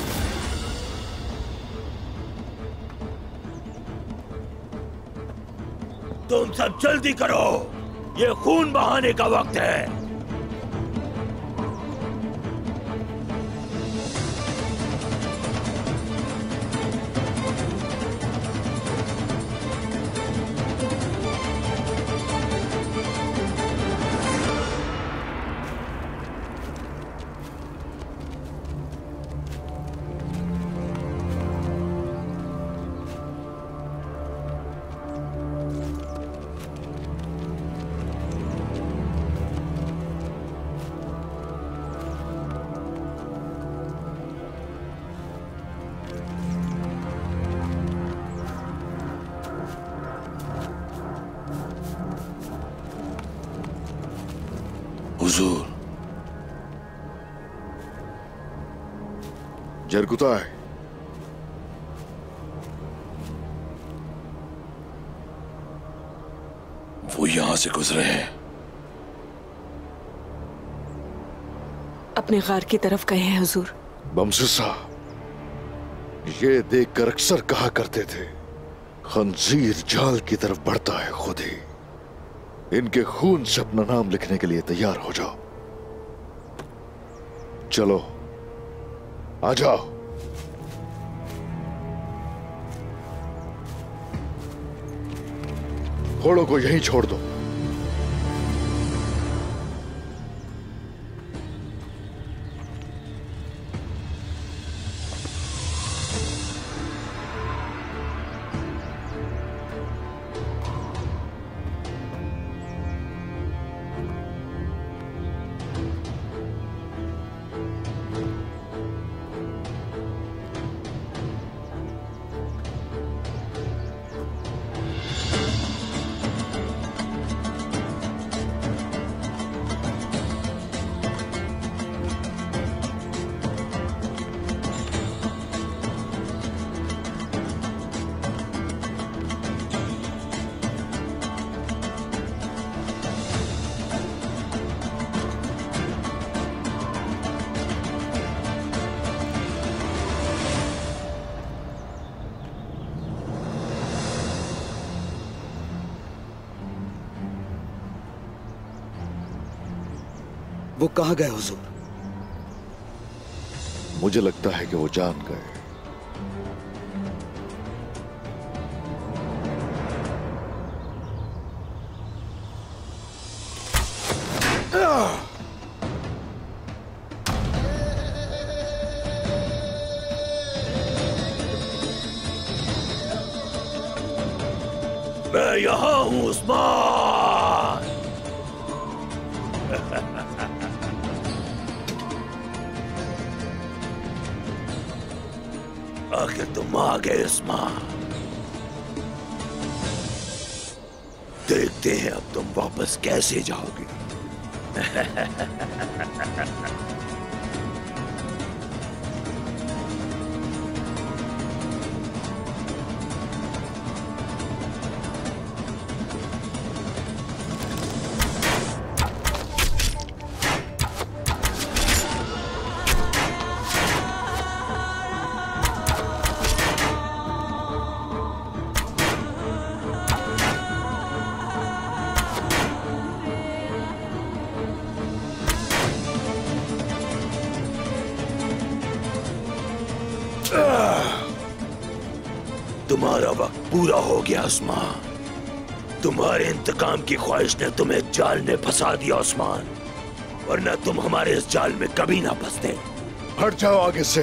तुम सब जल्दी करो, ये खून बहाने का वक्त है। हुजूर, जरगुताय, वो यहां से गुजरे हैं। अपने गार की तरफ गए हैं हुजूर। बमसी साहब, ये देखकर अक्सर कहा करते थे, खंजीर जाल की तरफ बढ़ता है खुद ही। इनके खून से अपना नाम लिखने के लिए तैयार हो जाओ। चलो आ जाओ। घोड़ों को यहीं छोड़ दो। वो कहाँ गए हुजूर? मुझे लगता है कि वो जान गए। मैं यहाँ हूँ उस्मान। आखिर तुम आ गए उस्मान। देखते हैं अब तुम वापस कैसे जाओगे। तुम्हारा वक्त पूरा हो गया उस्मान। तुम्हारे इंतकाम की ख्वाहिश ने तुम्हें जाल में फंसा दिया उस्मान, वरना तुम हमारे इस जाल में कभी ना फंसते। हट जाओ आगे से।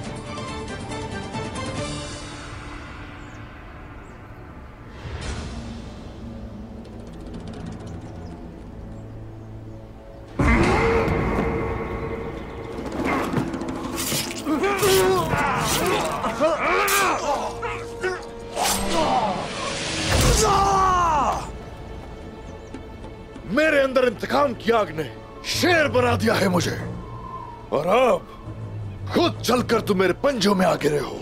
मेरे अंदर इंतकाम की आग ने शेर बना दिया है मुझे, और अब खुद चलकर तुम मेरे पंजों में आ गिरे हो।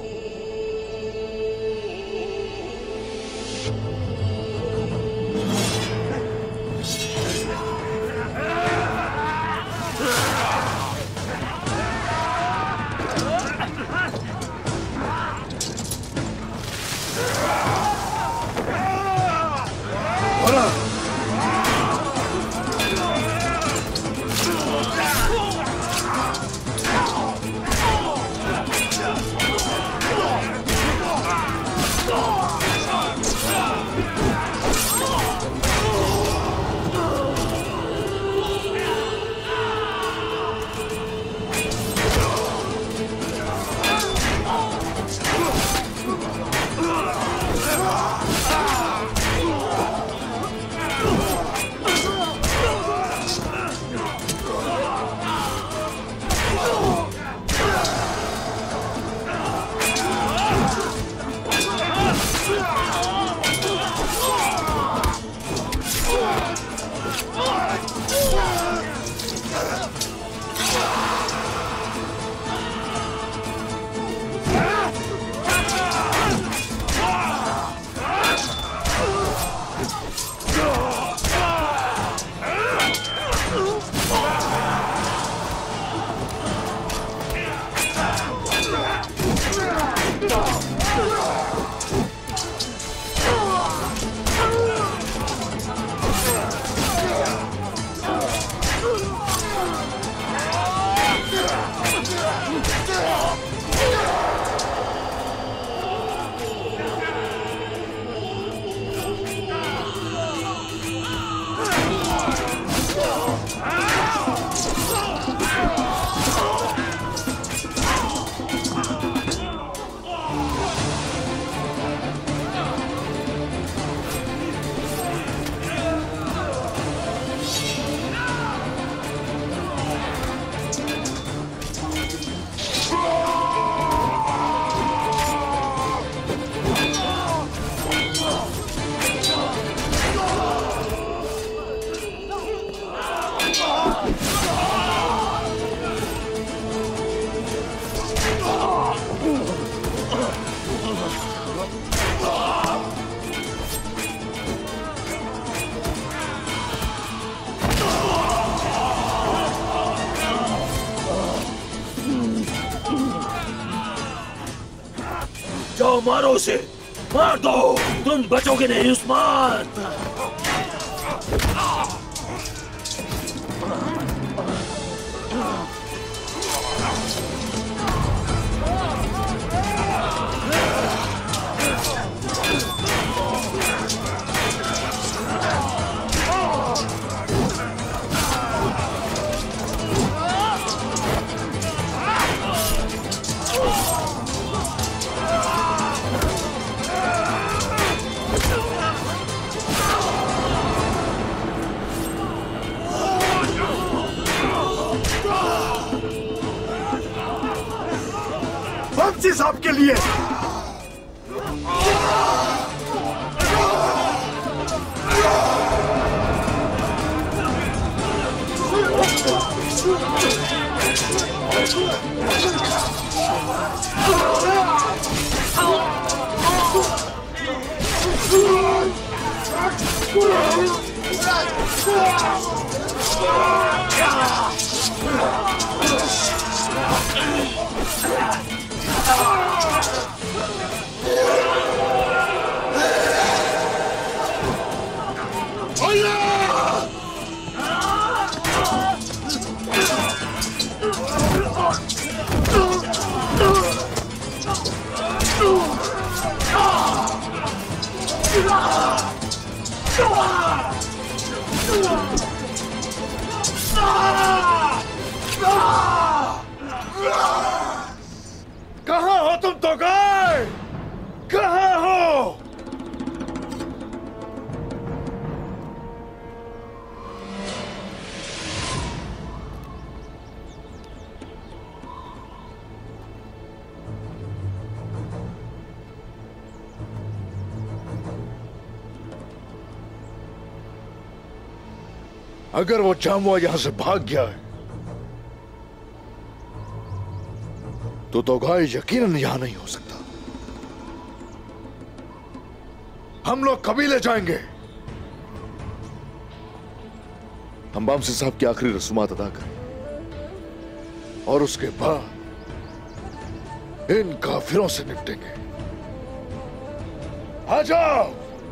जाओ मारो उसे, मार दो, तुम बचोगे नहीं उस्मान। बमसी साहब के लिए। कहाँ हो तुम तो गए? कहाँ हो? अगर वो जामुआ यहां से भाग गया है तो तोगाई यकीनन यहां नहीं हो सकता। हम लोग कबीले जाएंगे। हम बामसी साहब की आखिरी रस्मात अदा करें और उसके बाद इन काफिरों से निपटेंगे। आ जाओ।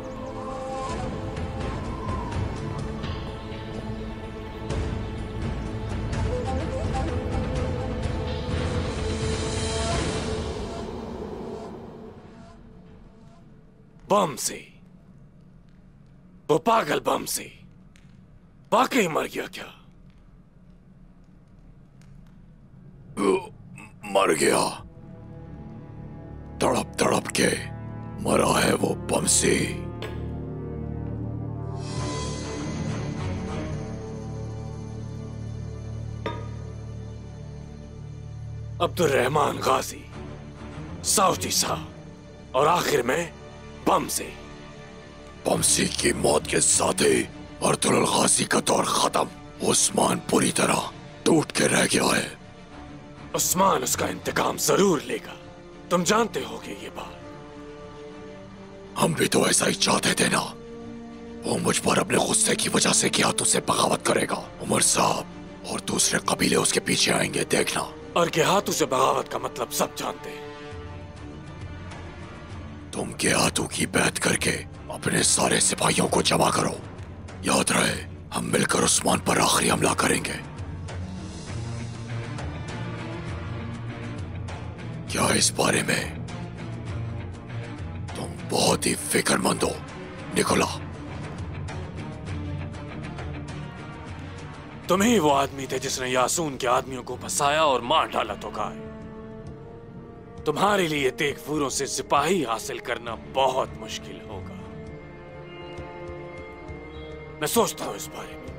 बमसी, वो पागल बमसी वाकई मर गया क्या? मर गया। तड़प तड़प के मरा है वो बमसी। अब्दुल रहमान गाजी, साउदी साहब और आखिर में बमसी। बमसी की मौत के साथ ही अर्तुल गाजी का दौर खत्म। उस्मान पूरी तरह टूट के रह गया है। उस्मान उसका इंतकाम जरूर लेगा, तुम जानते होगे ये बात। हम भी तो ऐसा ही चाहते थे ना। वो मुझ पर अपने गुस्से की वजह से क्या तुझसे बगावत करेगा। उमर साहब और दूसरे कबीले उसके पीछे आएंगे, देखना। और के हाथों से बगावत का मतलब सब जानते हैं। तुम के हाथों की बैत करके अपने सारे सिपाहियों को जमा करो। याद रहे, हम मिलकर उस्मान पर आखिरी हमला करेंगे। क्या इस बारे में तुम बहुत ही फिक्रमंद हो, निकोला? तुम ही वो आदमी थे जिसने यासून के आदमियों को फंसाया और मार डाला तो गाय। तुम्हारे लिए तेगफूरों से सिपाही हासिल करना बहुत मुश्किल होगा। मैं सोचता हूं इस बारे में।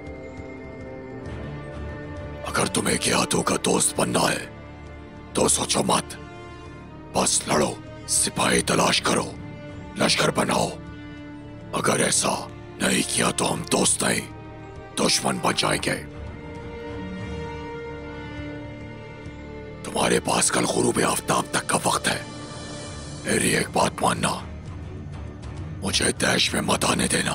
अगर तुम्हें गियातों का दोस्त बनना है तो सोचो मत, बस लड़ो, सिपाही तलाश करो, लश्कर बनाओ। अगर ऐसा नहीं किया तो हम दोस्त नहीं, दुश्मन बन जाएंगे। तुम्हारे पास कल गुरूब आफ्ताब तक का वक्त है। मेरी एक बात मानना, मुझे दैश में मत आने देना।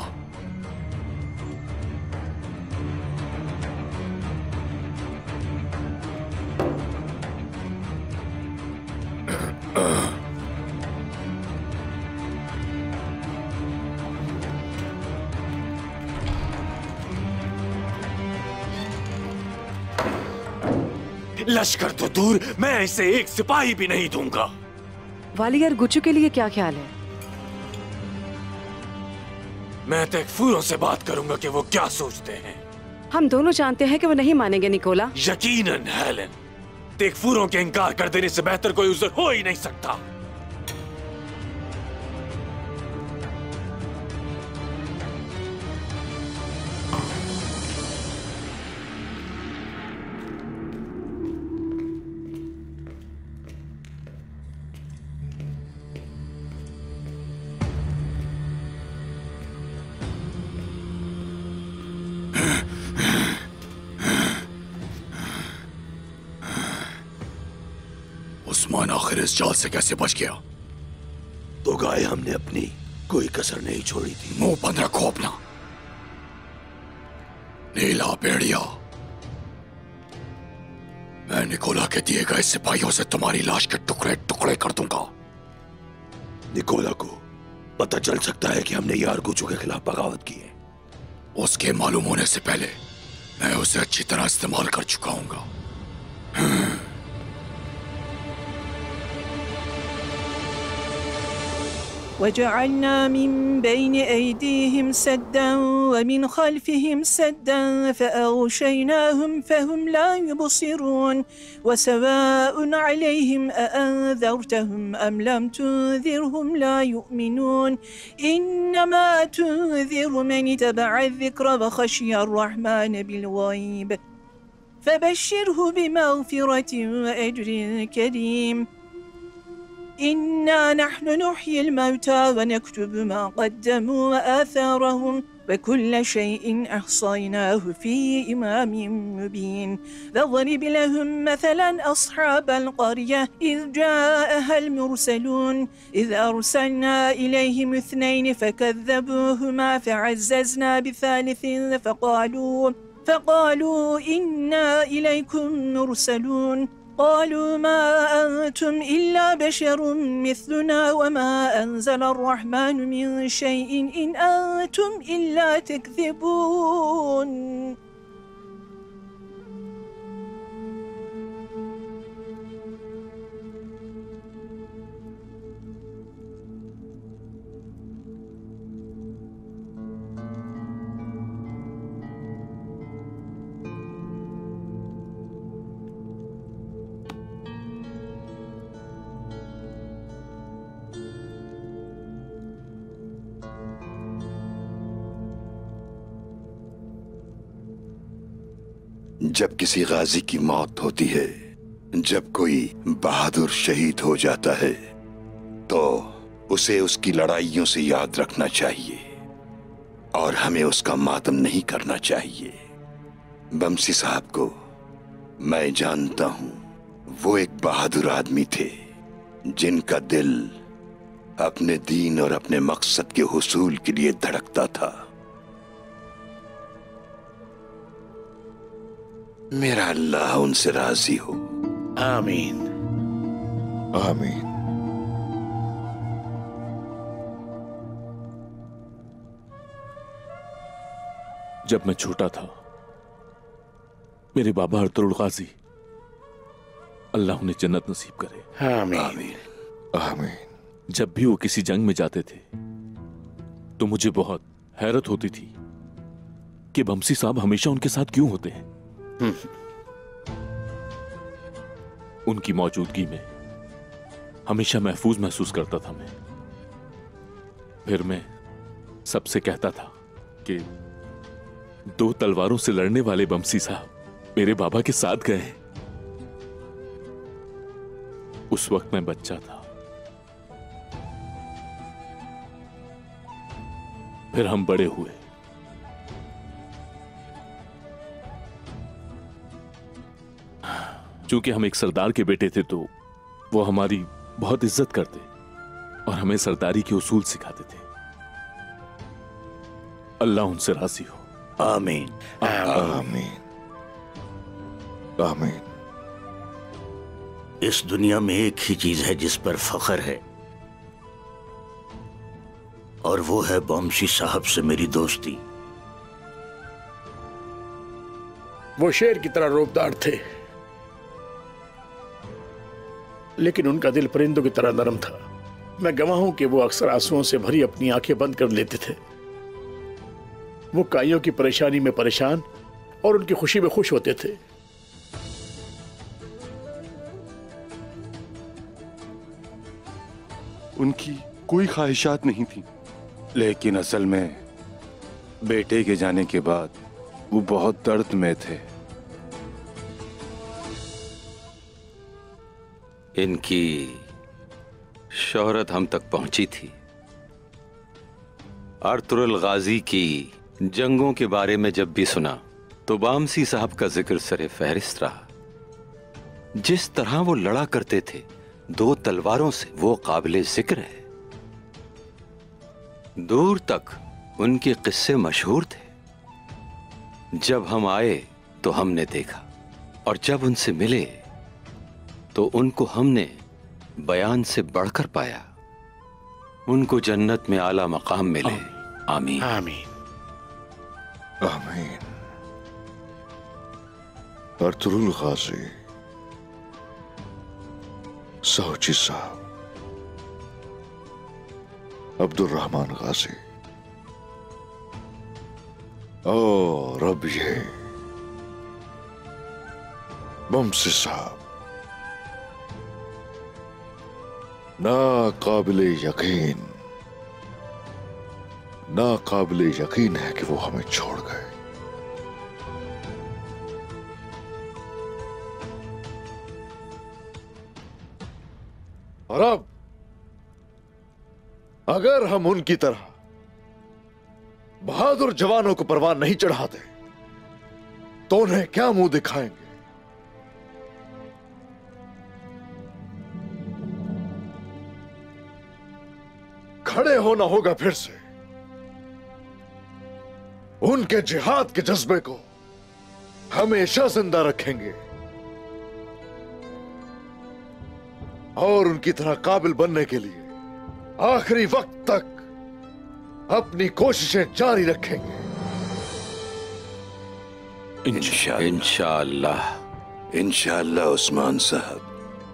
लश्कर तो दूर, मैं इसे एक सिपाही भी नहीं दूंगा। वालियर गुच्चू के लिए क्या ख्याल है? मैं तेगफूरों से बात करूंगा कि वो क्या सोचते हैं। हम दोनों जानते हैं कि वो नहीं मानेंगे निकोला। यकीनन हेलेन, तेगफूरों के इनकार कर देने से बेहतर कोई उज़र हो ही नहीं सकता। उस्मान आखिर इस जाल से कैसे बच गया? तो गाय हमने अपनी कोई कसर नहीं छोड़ी थी। मुंह बंद रखो अपना। नीला भेड़िया, मैं निकोला के दिए गए सिपाहियों से तुम्हारी लाश के टुकड़े टुकड़े कर दूंगा। निकोला को पता चल सकता है कि हमने यार गुचू के खिलाफ बगावत की है। उसके मालूम होने से पहले मैं उसे अच्छी तरह इस्तेमाल कर चुका हूंगा। وجعلنا من بين أيديهم سدا ومن خلفهم سدا فأغشيناهم فهم لا يبصرون وسواء عليهم أأنذرتهم أم لم تنذرهم لا يؤمنون إنما تنذر من اتبع الذكر وخشي الرحمن بالغيب فبشره بمغفرة وأجر كريم إنا نحن نحيي الموتى ونكتب ما قدموا وآثارهم وكل شيء أحصيناه في إمام مبين فاضرب لهم مثلا أصحاب القرية إذ جاءها المرسلون إذ أرسلنا إليهم اثنين فكذبوهما فعززنا بثالث فقالوا فقالوا إنا إليكم مرسلون قالوا ما أنتم إلا بشر مثلنا وما أنزل الرحمن من شيء إن أنتم إلا تكذبون. जब किसी गाजी की मौत होती है, जब कोई बहादुर शहीद हो जाता है, तो उसे उसकी लड़ाइयों से याद रखना चाहिए और हमें उसका मातम नहीं करना चाहिए। बमसी साहब को मैं जानता हूं, वो एक बहादुर आदमी थे जिनका दिल अपने दीन और अपने मकसद के हुसूल के लिए धड़कता था। मेरा अल्लाह उनसे राजी हो। आमीन आमीन। जब मैं छोटा था, मेरे बाबा अर्तुगरुल गाजी, अल्लाह उन्हें जन्नत नसीब करे। आमीन आमीन आमीन। जब भी वो किसी जंग में जाते थे तो मुझे बहुत हैरत होती थी कि बमसी साहब हमेशा उनके साथ क्यों होते हैं। उनकी मौजूदगी में हमेशा महफूज महसूस करता था मैं। फिर मैं सबसे कहता था कि दो तलवारों से लड़ने वाले बमसी साहब मेरे बाबा के साथ गए हैं। उस वक्त मैं बच्चा था। फिर हम बड़े हुए। चूंकि हम एक सरदार के बेटे थे तो वो हमारी बहुत इज्जत करते और हमें सरदारी के उसूल सिखाते थे। अल्लाह उनसे राजी हो। आमीन आमीन आमीन। इस दुनिया में एक ही चीज है जिस पर फख्र है, और वो है बमसी साहब से मेरी दोस्ती। वो शेर की तरह रोबदार थे, लेकिन उनका दिल परिंदों की तरह नरम था। मैं गवाह हूं कि वो अक्सर आंसुओं से भरी अपनी आंखें बंद कर लेते थे। वो काइयों की परेशानी में परेशान और उनकी खुशी में खुश होते थे। उनकी कोई ख्वाहिशात नहीं थी, लेकिन असल में बेटे के जाने के बाद वो बहुत दर्द में थे। इनकी शोहरत हम तक पहुंची थी। अर्तुगरुल गाजी की जंगों के बारे में जब भी सुना तो बामसी साहब का जिक्र सरे फहरिस्त रहा। जिस तरह वो लड़ा करते थे दो तलवारों से वो काबिले जिक्र है। दूर तक उनके किस्से मशहूर थे। जब हम आए तो हमने देखा, और जब उनसे मिले तो उनको हमने बयान से बढ़कर पाया। उनको जन्नत में आला मकाम मिले। आमीन आमीन आमीन। अर्तुरुल गाजी, साहूजी साहब, अब्दुल रहमान गाजी, और अब ये बमसी साहब, ना काबिले यकीन ना काबिले यकीन है कि वो हमें छोड़ गए। और अब अगर हम उनकी तरह बहादुर जवानों को परवान नहीं चढ़ाते तो उन्हें क्या मुंह दिखाएंगे? खड़े होना होगा फिर से, उनके जिहाद के जज्बे को हमेशा जिंदा रखेंगे और उनकी तरह काबिल बनने के लिए आखिरी वक्त तक अपनी कोशिशें जारी रखेंगे। इंशाअल्लाह इंशाअल्लाह इंशाअल्लाह उस्मान साहब।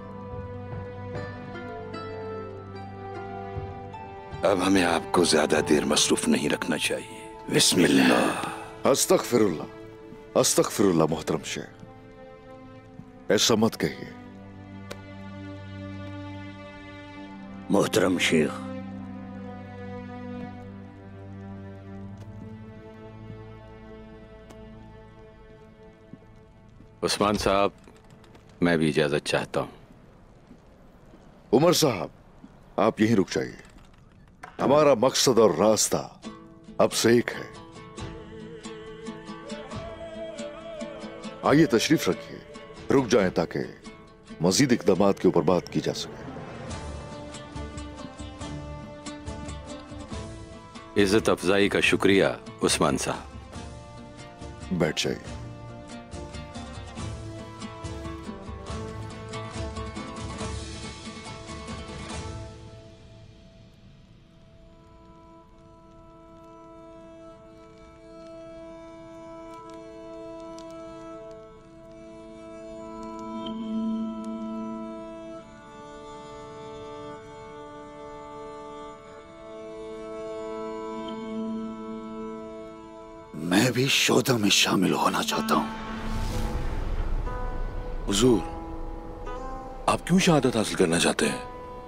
अब हमें आपको ज्यादा देर मसरूफ नहीं रखना चाहिए। बिस्मिल्लाह। अस्तगफिरुल्लाह अस्तगफिरुल्लाह मोहतरम शेख, ऐसा मत कहिए। मोहतरम शेख, उस्मान साहब, मैं भी इजाजत चाहता हूं। उमर साहब, आप यहीं रुक जाइए। हमारा मकसद और रास्ता अब से एक है। आइए तशरीफ रखिए, रुक जाएं ताकि मजीद इकदामात के ऊपर बात की जा सके। इज्जत अफजाई का शुक्रिया उस्मान साहब। बैठ जाइए। मैं भी शोधा में शामिल होना चाहता हूं। हुजूर, आप क्यों शहादत हासिल करना चाहते हैं?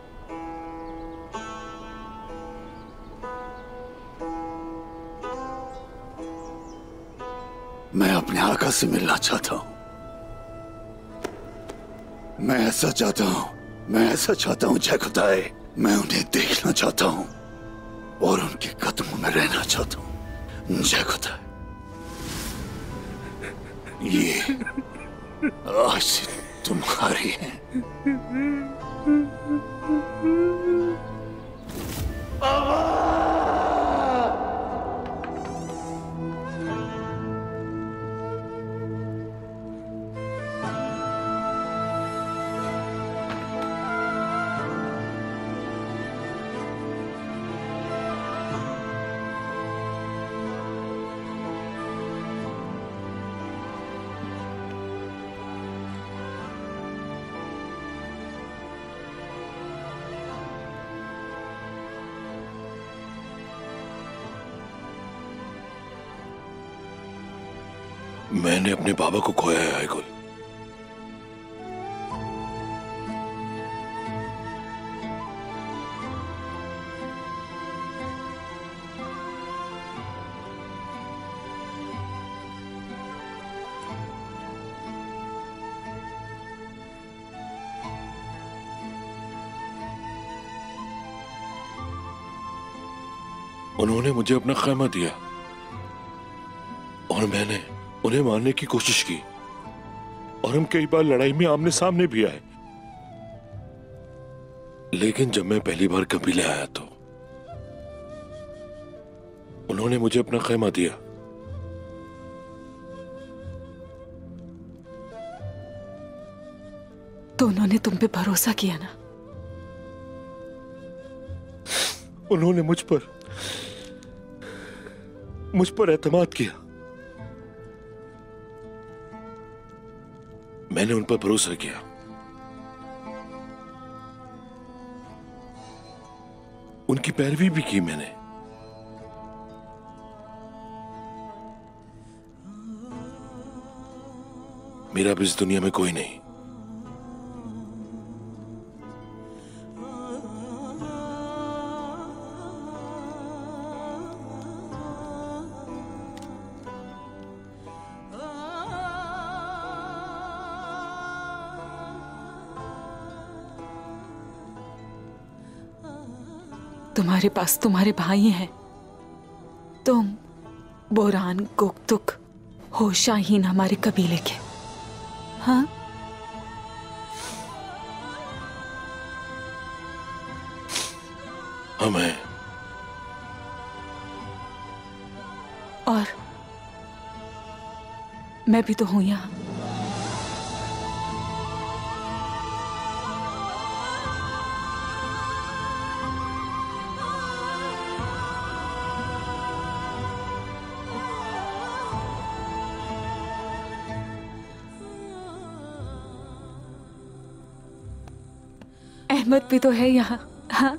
मैं अपने आका से मिलना चाहता हूं। मैं ऐसा चाहता हूं मैं ऐसा चाहता हूं जय खुदाए, मैं उन्हें देखना चाहता हूं और उनके कदमों में रहना चाहता हूं। जय खुदा, ये आज से तुम्हारी है। मैंने अपने बाबा को खोया है आयगुल। उन्होंने मुझे अपना खैमा दिया और मैंने उन्हें मारने की कोशिश की और हम कई बार लड़ाई में आमने सामने भी आए, लेकिन जब मैं पहली बार कबीले आया तो उन्होंने मुझे अपना खैमा दिया। तो उन्होंने तुम पे भरोसा किया ना? उन्होंने मुझ पर मुझ पर एतमाद किया। मैंने उन पर भरोसा किया। उनकी पैरवी भी की मैंने। मेरा अब इस दुनिया में कोई नहीं। तुम्हारे पास तुम्हारे भाई हैं, तुम, बोरान, गोकतुक हो शाहीन हमारे कबीले के। हाँ, हमें और मैं भी तो हूं यहां। अहमद भी तो है यहाँ। हाँ,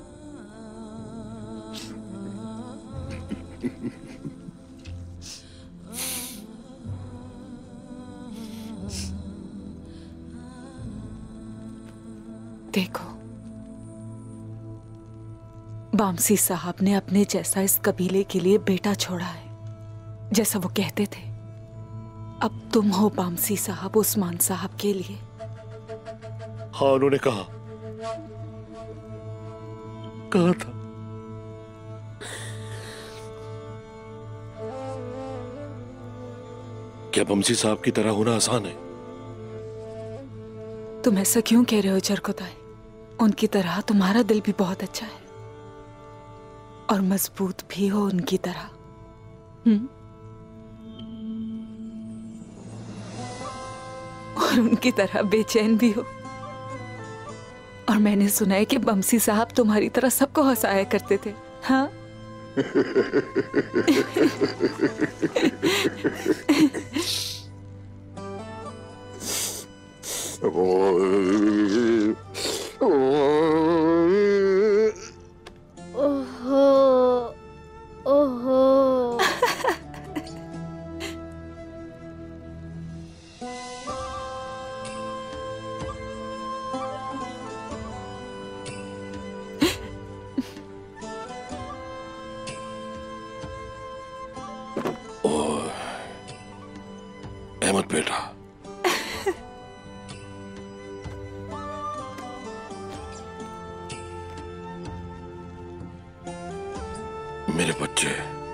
देखो, बामसी साहब ने अपने जैसा इस कबीले के लिए बेटा छोड़ा है, जैसा वो कहते थे। अब तुम हो बामसी साहब उस्मान साहब के लिए। हाँ, उन्होंने कहा कहा था। क्या बमसी साहब की तरह होना आसान है? तुम ऐसा क्यों कह रहे हो चरखुताई? उनकी तरह तुम्हारा दिल भी बहुत अच्छा है और मजबूत भी हो उनकी तरह। हम्म, और उनकी तरह बेचैन भी हो। और मैंने सुना है कि बमसी साहब तुम्हारी तरह सबको हंसाया करते थे। हाँ, ओहो ओहो अहमद बेटा, मेरे बच्चे,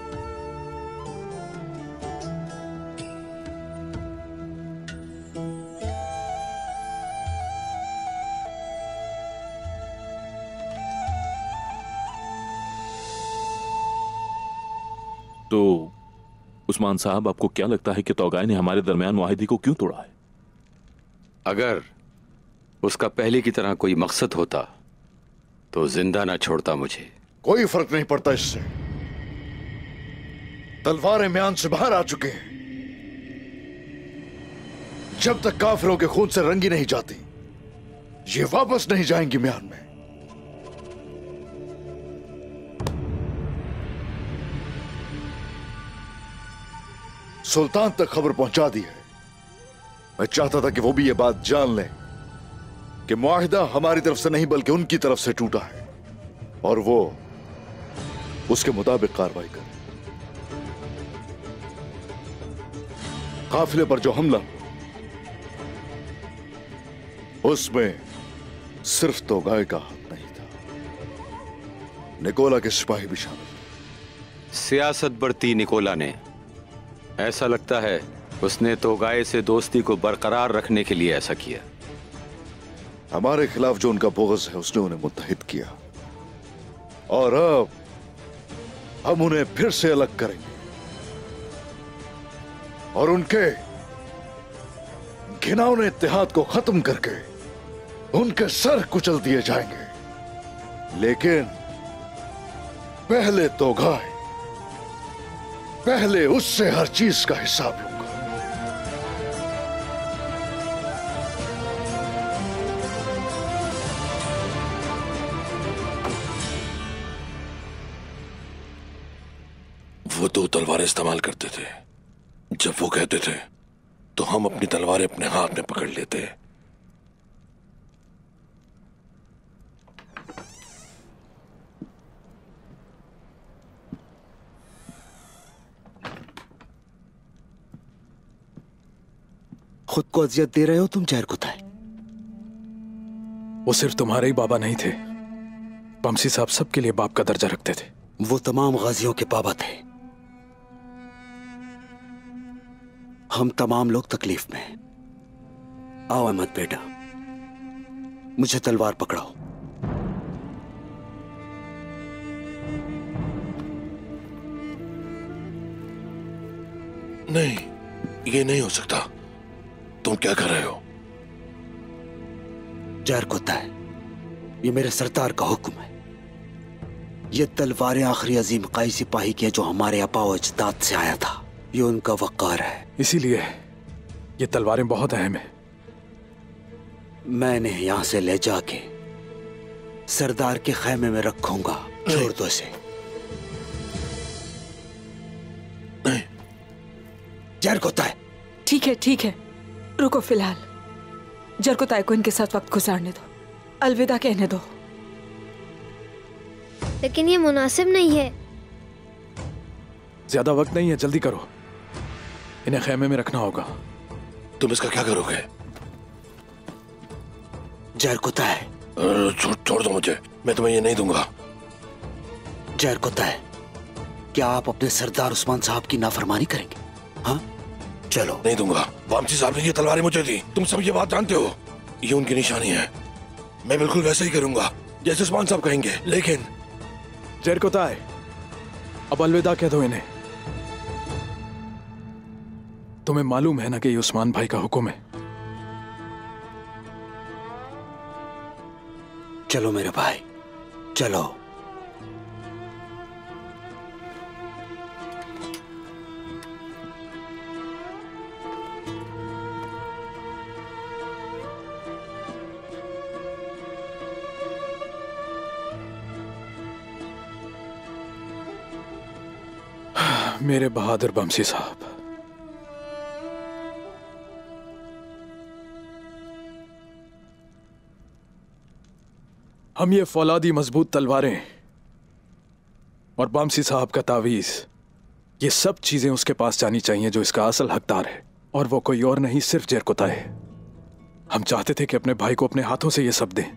तो उस्मान साहब, आपको क्या लगता है कि तौगाय ने हमारे दरमियान मुआहिदे को क्यों तोड़ा है? अगर उसका पहले की तरह कोई मकसद होता तो जिंदा ना छोड़ता मुझे। कोई फर्क नहीं पड़ता इससे। तलवारें म्यान से बाहर आ चुके हैं। जब तक काफिरों के खून से रंगी नहीं जाती, ये वापस नहीं जाएंगी म्यान में। सुल्तान तक खबर पहुंचा दी है। मैं चाहता था कि वो भी ये बात जान लें कि मुआहिदा हमारी तरफ से नहीं बल्कि उनकी तरफ से टूटा है और वो उसके मुताबिक कार्रवाई करें। काफिले पर जो हमला उसमें सिर्फ तौगाय का हाथ नहीं था, निकोला के सिपाही भी शामिल। सियासत बरती निकोला ने। ऐसा लगता है उसने तौगाय से दोस्ती को बरकरार रखने के लिए ऐसा किया। हमारे खिलाफ जो उनका बोगस है उसने उन्हें मुत्तहिद किया, और अब हम उन्हें फिर से अलग करेंगे और उनके घिनौने इत्तेहाद को खत्म करके उनके सर कुचल दिए जाएंगे। लेकिन पहले तो गाय, पहले उससे हर चीज का हिसाब लूंगा। वो दो तलवारें इस्तेमाल करते थे। जब वो कहते थे तो हम अपनी तलवारें अपने हाथ में पकड़ लेते। खुद को अजियत दे रहे हो तुम जहर कुताय। वो सिर्फ तुम्हारे ही बाबा नहीं थे, बमसी साहब सबके लिए बाप का दर्जा रखते थे। वो तमाम गाजियों के बाबा थे। हम तमाम लोग तकलीफ में। आओ अहमद बेटा, मुझे तलवार पकड़ाओ। नहीं, ये नहीं हो सकता। तुम क्या कर रहे हो? जहर कोता है, ये मेरे सरदार का हुक्म है। ये तलवारें आखिरी अजीम काई सिपाही की है जो हमारे अपाओ अजदाद से आया था। ये उनका वक़ार है, इसीलिए ये तलवारें बहुत अहम है। मैं इन्हें यहां से ले जाके सरदार के खैमे में रखूंगा। छोड़ दो इसे। नहीं, जहर कोता है। ठीक है ठीक है, रुको फिलहाल। जरकोताय को इनके साथ वक्त गुजारने दो, अलविदा कहने दो। लेकिन ये मुनासिब नहीं है। ज्यादा वक्त नहीं है, जल्दी करो। इन्हें खैमे में रखना होगा। तुम इसका क्या करोगे? जहर कोता है। छोड़ छोड़ दो मुझे, मैं तुम्हें ये नहीं दूंगा। जहर कोता है, क्या आप अपने सरदार उस्मान साहब की नाफरमानी करेंगे? हाँ चलो। नहीं दूंगा। वामसी साहब ने ये तलवारें मुझे दी, तुम सब ये बात जानते हो। ये उनकी निशानी है। मैं बिल्कुल वैसे ही करूंगा जैसे उस्मान साहब कहेंगे। लेकिन जहर कोताय, अब अलविदा कह दो इन्हें। तुम्हें मालूम है ना कि ये उस्मान भाई का हुक्म है। चलो मेरे भाई, चलो। मेरे बहादुर बमसी साहब, हम ये फौलादी मजबूत तलवारें और बमसी साहब का तावीज, ये सब चीजें उसके पास जानी चाहिए जो इसका असल हकदार है, और वो कोई और नहीं, सिर्फ जहर कोताय है। हम चाहते थे कि अपने भाई को अपने हाथों से ये सब दें।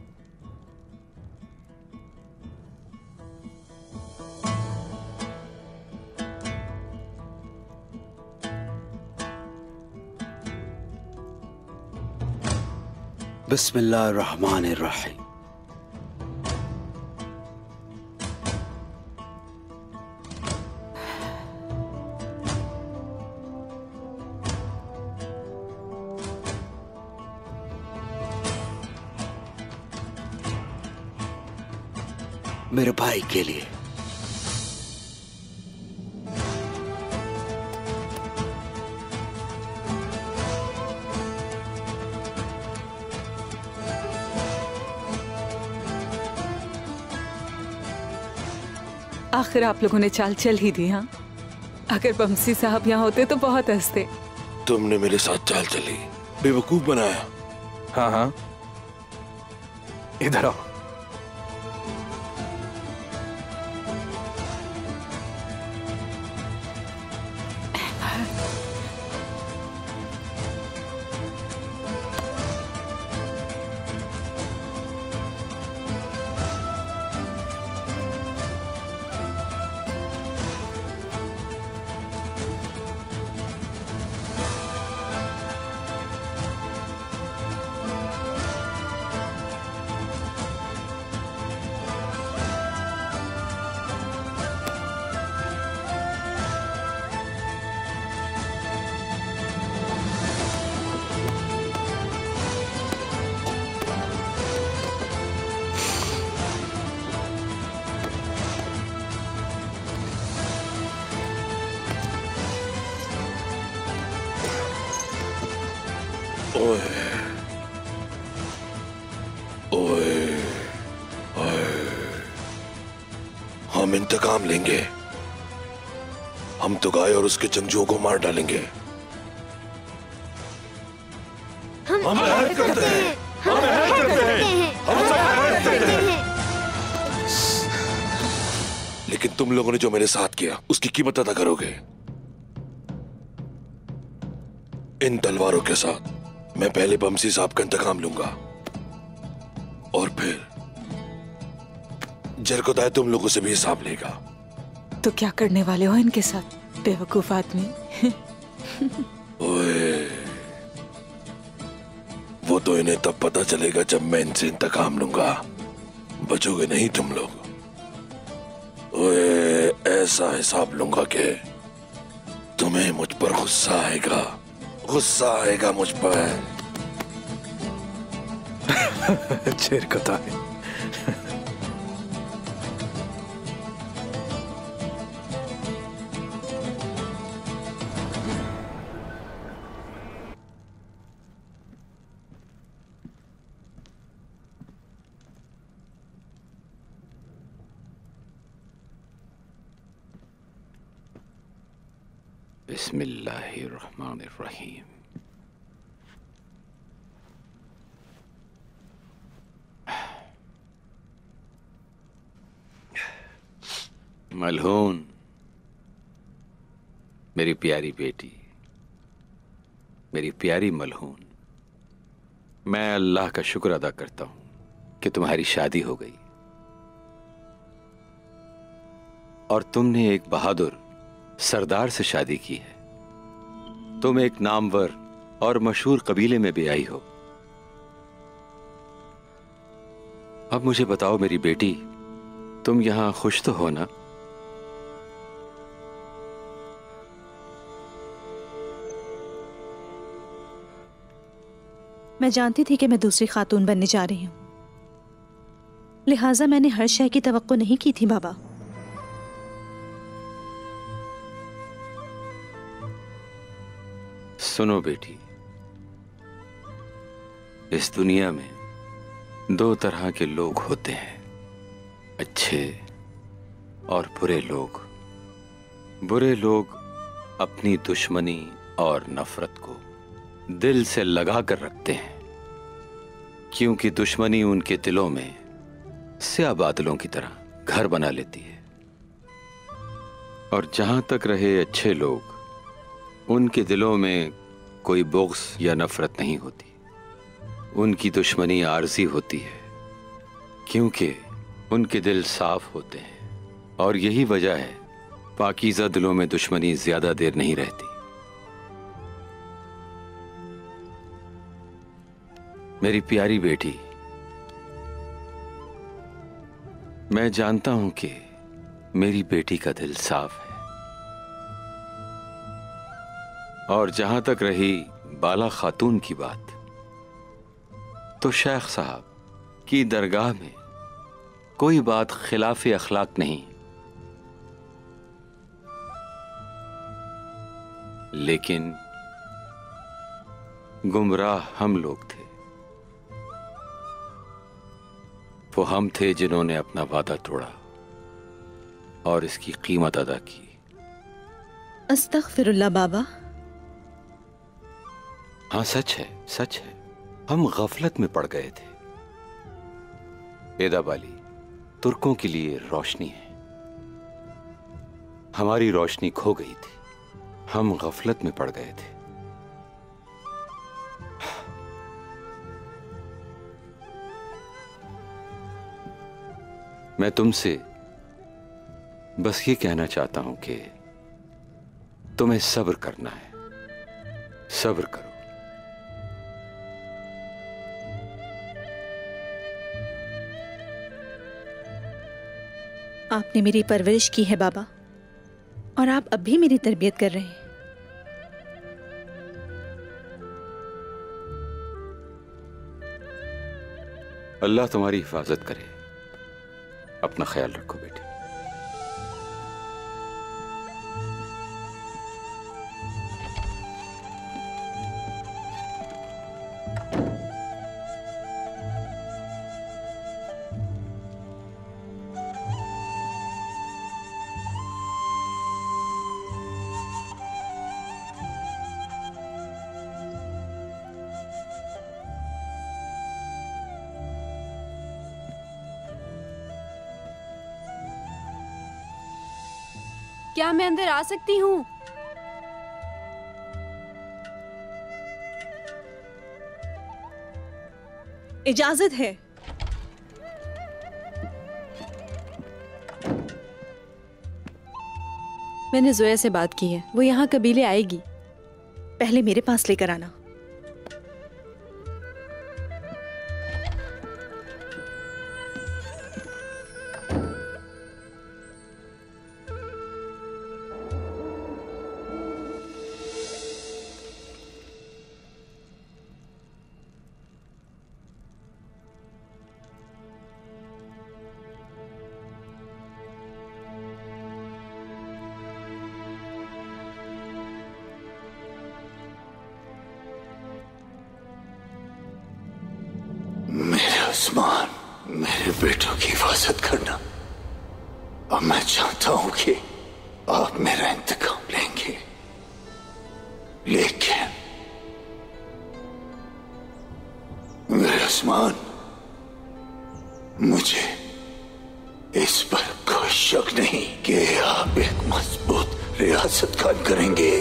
बिस्मिल्लाहिर्रहमानिर्रहीम। मेरे भाई के लिए। आखिर आप लोगों ने चाल चल ही दी। हाँ, अगर बमसी साहब यहाँ होते तो बहुत हंसते। तुमने मेरे साथ चाल चली, बेवकूफ बनाया। हाँ हाँ, इधर आओ। ओए ओए ओए, हम इंतकाम लेंगे। हम तो गाय और उसके जंगजुओं को मार डालेंगे। हम हम ऐड करते हैं, हम ऐड करते हैं, हम सब ऐड करते हैं। लेकिन तुम लोगों ने जो मेरे साथ किया उसकी कीमत अदा करोगे। इन तलवारों के साथ मैं पहले बमसी साहब का इंतकाम लूंगा और फिर जरकोदाय तुम लोगों से भी हिसाब लेगा। तो क्या करने वाले हो इनके साथ, बेवकूफ आदमी? ओए, वो तो इन्हें तब पता चलेगा जब मैं इनसे इंतकाम लूंगा। बचोगे नहीं तुम लोग। ओए, ऐसा हिसाब लूंगा कि तुम्हें मुझ पर गुस्सा आएगा, गुस्सा आएगा मुझ पर। जरकोदाय, बिस्मिल्लाहिर्रहमानिर्रहीम। मलहून, मेरी प्यारी बेटी, मेरी प्यारी मलहून, मैं अल्लाह का शुक्र अदा करता हूं कि तुम्हारी शादी हो गई और तुमने एक बहादुर सरदार से शादी की है। तुम एक नामवर और मशहूर कबीले में भी आई हो। अब मुझे बताओ मेरी बेटी, तुम यहां खुश तो हो ना? मैं जानती थी कि मैं दूसरी खातून बनने जा रही हूं, लिहाजा मैंने हर शय की तवक्को नहीं की थी बाबा। सुनो बेटी, इस दुनिया में दो तरह के लोग होते हैं, अच्छे और बुरे लोग। बुरे लोग अपनी दुश्मनी और नफरत को दिल से लगा कर रखते हैं, क्योंकि दुश्मनी उनके दिलों में स्याह बादलों की तरह घर बना लेती है। और जहां तक रहे अच्छे लोग, उनके दिलों में कोई बुग़्ज़ या नफरत नहीं होती। उनकी दुश्मनी आरज़ी होती है, क्योंकि उनके दिल साफ होते हैं। और यही वजह है पाकीज़ा दिलों में दुश्मनी ज्यादा देर नहीं रहती। मेरी प्यारी बेटी, मैं जानता हूं कि मेरी बेटी का दिल साफ है। और जहां तक रही बाला खातून की बात, तो शेख साहब की दरगाह में कोई बात खिलाफ अखलाक नहीं, लेकिन गुमराह हम लोग थे। वो हम थे जिन्होंने अपना वादा तोड़ा और इसकी कीमत अदा की। अस्तगफिरुल्लाह बाबा। हाँ, सच है, सच है। हम गफलत में पड़ गए थे। एदाबाली तुर्कों के लिए रोशनी है, हमारी रोशनी खो गई थी। हम गफलत में पड़ गए थे। मैं तुमसे बस ये कहना चाहता हूं कि तुम्हें सब्र करना है। सब्र करो। आपने मेरी परवरिश की है बाबा, और आप अब भी मेरी तरबियत कर रहे हैं। अल्लाह तुम्हारी हिफाजत करे। अपना ख्याल रखो बेटे। क्या मैं अंदर आ सकती हूँ? इजाजत है। मैंने जोया से बात की है, वो यहाँ कबीले आएगी। पहले मेरे पास लेकर आना। उस्मान, मेरे बेटों की हिफाजत करना। और मैं चाहता हूं कि आप मेरा इंतकाम लेंगे, लेकिन मेरे उस्मान, मुझे इस पर कोई शक नहीं कि आप एक मजबूत रियासत कायम करेंगे।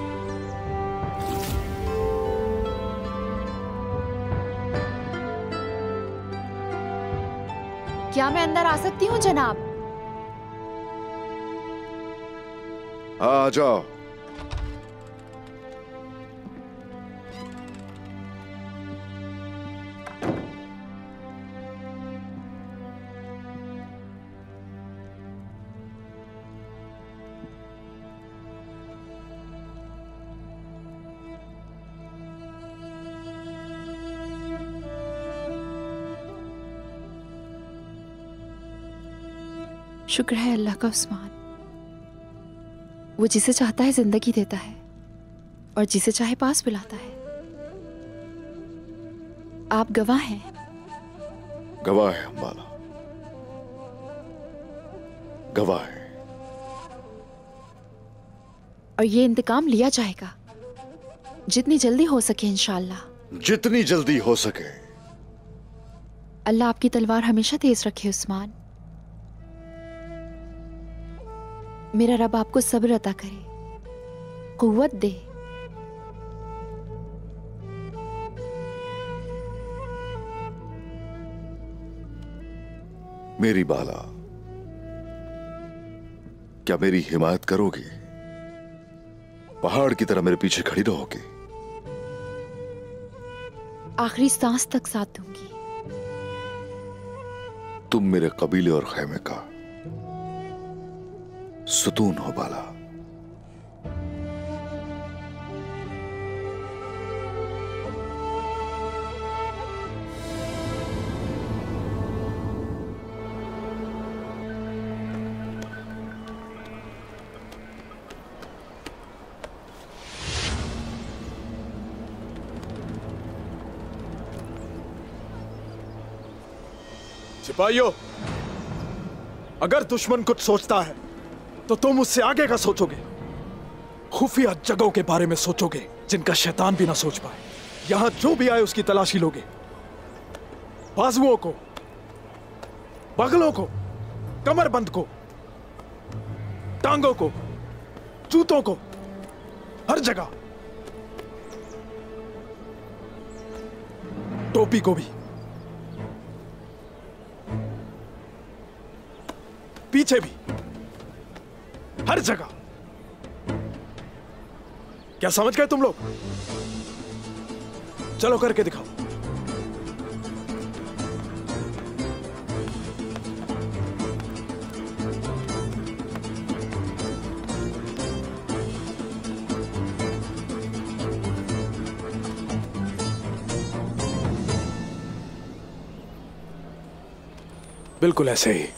क्या मैं अंदर आ सकती हूँ जनाब? आ जाओ। शुक्र है अल्लाह का उस्मान, वो जिसे चाहता है जिंदगी देता है और जिसे चाहे पास बुलाता है। आप गवाह हैं। गवाह है अंबाला, गवाह है। और ये इंतकाम लिया जाएगा जितनी जल्दी हो सके इंशाअल्लाह। जितनी जल्दी हो सके। अल्लाह आपकी तलवार हमेशा तेज रखे उस्मान। मेरा रब आपको सब्र अता करे, कुव्वत दे। मेरी बाला, क्या मेरी हिमायत करोगी? पहाड़ की तरह मेरे पीछे खड़ी रहोगी? आखिरी सांस तक साथ दूंगी। तुम मेरे कबीले और खैमे का सुतून हो बाला। सिपाहियों, अगर दुश्मन कुछ सोचता है तो तुम उससे आगे का सोचोगे। खुफिया जगहों के बारे में सोचोगे जिनका शैतान भी ना सोच पाए। यहां जो भी आए उसकी तलाशी लोगे। बाजुओं को, बगलों को, कमरबंद को, टांगों को, जूतों को, हर जगह। टोपी को भी, पीछे भी, हर जगह। क्या समझ गए तुम लोग? चलो करके दिखाओ। बिल्कुल ऐसे ही।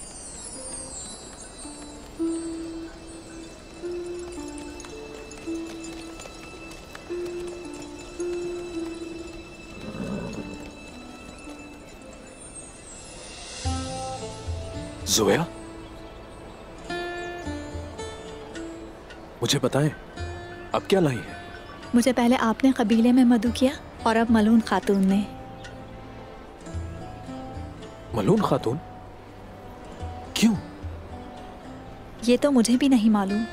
जोया, मुझे बताएं, अब क्या लाई है? मुझे पहले आपने कबीले में मदु किया और अब मलून खातून ने। मलून खातून? क्यों? ये तो मुझे भी नहीं मालूम।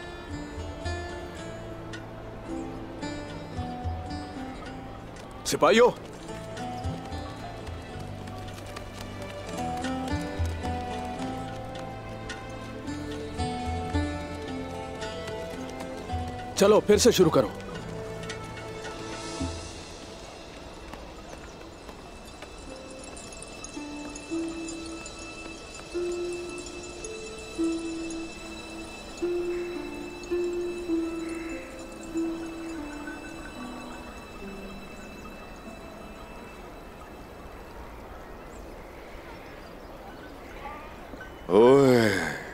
सिपाहियों, चलो फिर से शुरू करो। ओए,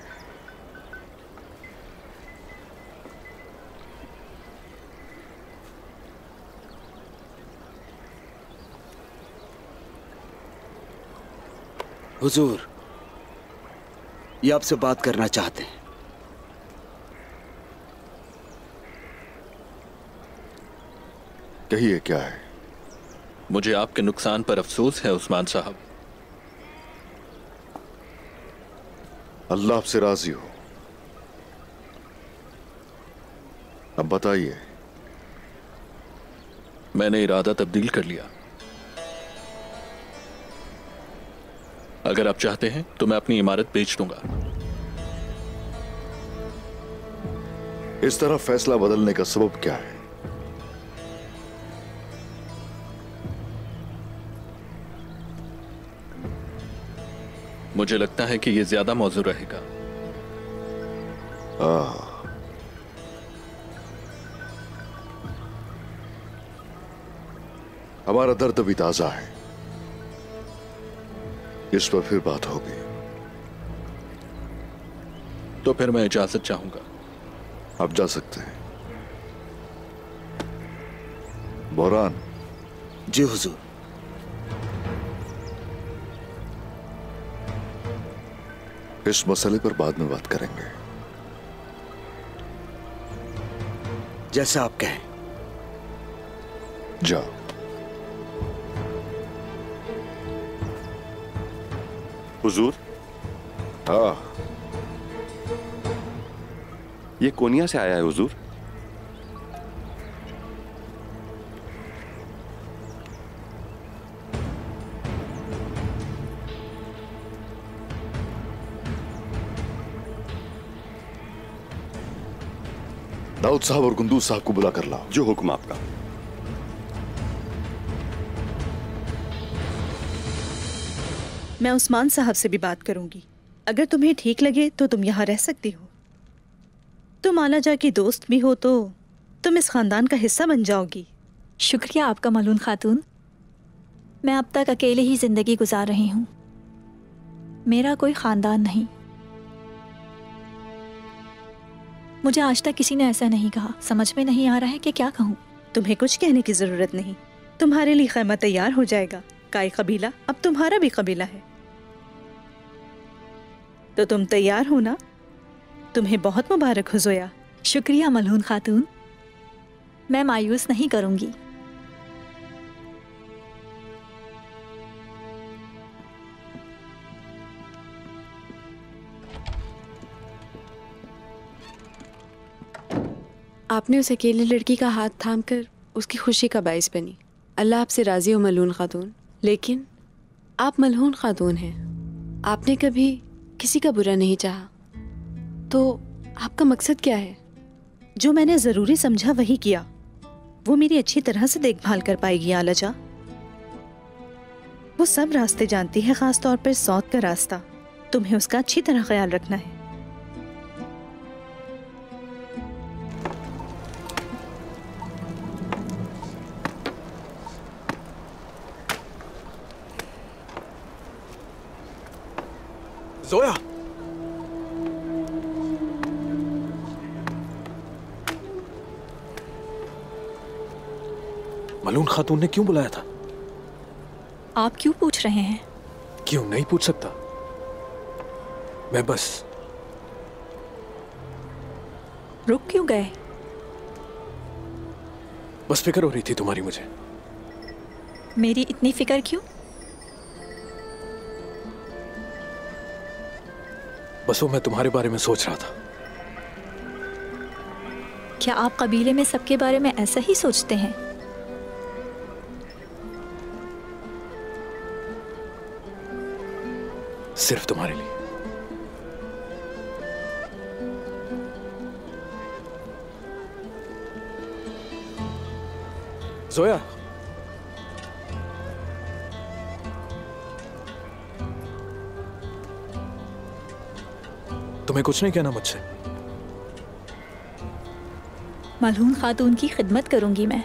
हुजूर, ये आपसे बात करना चाहते हैं। कहिए क्या है? मुझे आपके नुकसान पर अफसोस है उस्मान साहब। अल्लाह आपसे राजी हो। अब बताइए। मैंने इरादा तब्दील कर लिया। अगर आप चाहते हैं तो मैं अपनी इमारत बेच दूंगा। इस तरह फैसला बदलने का सबब क्या है? मुझे लगता है कि यह ज्यादा मौजू रहेगा। आ, हमारा दर्द भी ताजा है, इस पर फिर बात होगी। तो फिर मैं इजाजत चाहूंगा। आप जा सकते हैं। बोरान। जी हुजूर। इस मसले पर बाद में बात करेंगे। जैसा आप कहें। जाओ। हुजूर। हाँ। ये कोनिया से आया है हुजूर। दाऊद साहब और गुंदूज साहब को बुला कर लाओ। जो हुक्म आपका। मैं उस्मान साहब से भी बात करूंगी। अगर तुम्हें ठीक लगे तो तुम यहाँ रह सकती हो। तुम आलाजा की दोस्त भी हो तो तुम इस खानदान का हिस्सा बन जाओगी। शुक्रिया आपका मलून खातून। मैं अब तक अकेले ही जिंदगी गुजार रही हूँ। मेरा कोई खानदान नहीं। मुझे आज तक किसी ने ऐसा नहीं कहा। समझ में नहीं आ रहा है कि क्या कहूँ। तुम्हें कुछ कहने की जरूरत नहीं। तुम्हारे लिए खैमा तैयार हो जाएगा। काई कबीला अब तुम्हारा भी कबीला है। तो तुम तैयार हो ना? तुम्हें बहुत मुबारक हो जोया। शुक्रिया मलहून खातून। मैं मायूस नहीं करूंगी। आपने उस अकेली लड़की का हाथ थामकर उसकी खुशी का बाइस बनी। अल्लाह आपसे राजी हो मलून खातून। लेकिन आप मलहून खातून हैं। आपने कभी किसी का बुरा नहीं चाहा। तो आपका मकसद क्या है? जो मैंने जरूरी समझा वही किया। वो मेरी अच्छी तरह से देखभाल कर पाएगी आलाजा। वो सब रास्ते जानती है, खास तौर पर सौत का रास्ता। तुम्हें उसका अच्छी तरह ख्याल रखना है। जोया, मलून खातून ने क्यों बुलाया था? आप क्यों पूछ रहे हैं? क्यों नहीं पूछ सकता। मैं बस रुक क्यों गए? बस फिक्र हो रही थी तुम्हारी मुझे। मेरी इतनी फिक्र क्यों? बस वो मैं तुम्हारे बारे में सोच रहा था। क्या आप कबीले में सबके बारे में ऐसा ही सोचते हैं? सिर्फ तुम्हारे लिए। जोया, तुम्हें कुछ नहीं कहना मुझसे? मलहून खातून की खिदमत करूंगी मैं।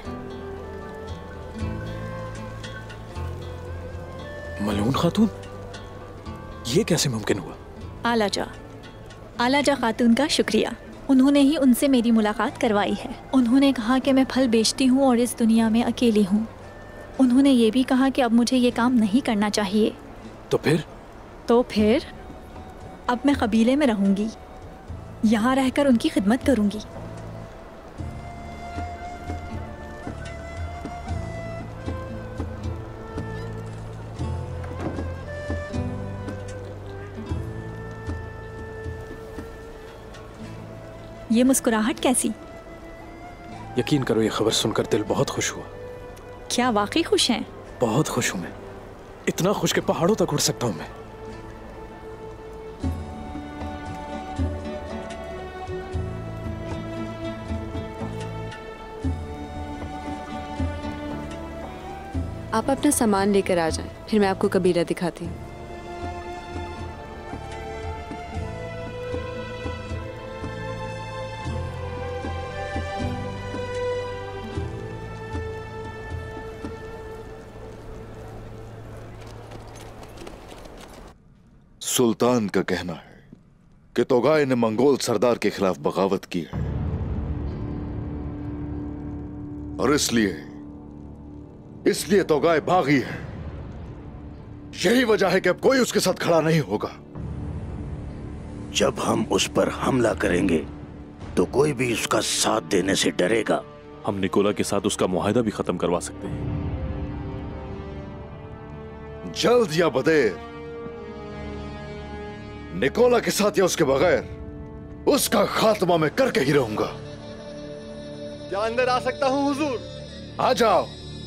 मलहून खातून? ये कैसे मुमकिन हुआ? आलाजा आलाजा खातून का शुक्रिया। उन्होंने ही उनसे मेरी मुलाकात करवाई है। उन्होंने कहा कि मैं फल बेचती हूँ और इस दुनिया में अकेली हूँ। उन्होंने ये भी कहा कि अब मुझे ये काम नहीं करना चाहिए। तो फिर? तो फिर अब मैं कबीले में रहूंगी, यहाँ रहकर उनकी खिदमत करूंगी। ये मुस्कुराहट कैसी? यकीन करो, ये खबर सुनकर दिल बहुत खुश हुआ। क्या वाकई खुश हैं? बहुत खुश हूं मैं, इतना खुश के पहाड़ों तक उड़ सकता हूं मैं। आप अपना सामान लेकर आ जाएं, फिर मैं आपको कबीला दिखाती हूँ। सुल्तान का कहना है कि तोगाई ने मंगोल सरदार के खिलाफ बगावत की है और इसलिए इसलिए तोगाई भागी है। यही वजह है कि अब कोई उसके साथ खड़ा नहीं होगा। जब हम उस पर हमला करेंगे तो कोई भी उसका साथ देने से डरेगा। हम निकोला के साथ उसका मुआहदा भी खत्म करवा सकते हैं। जल्द या बदेर, निकोला के साथ या उसके बगैर उसका खात्मा मैं करके ही रहूंगा। क्या अंदर आ सकता हूं हुजूर? आ जाओ।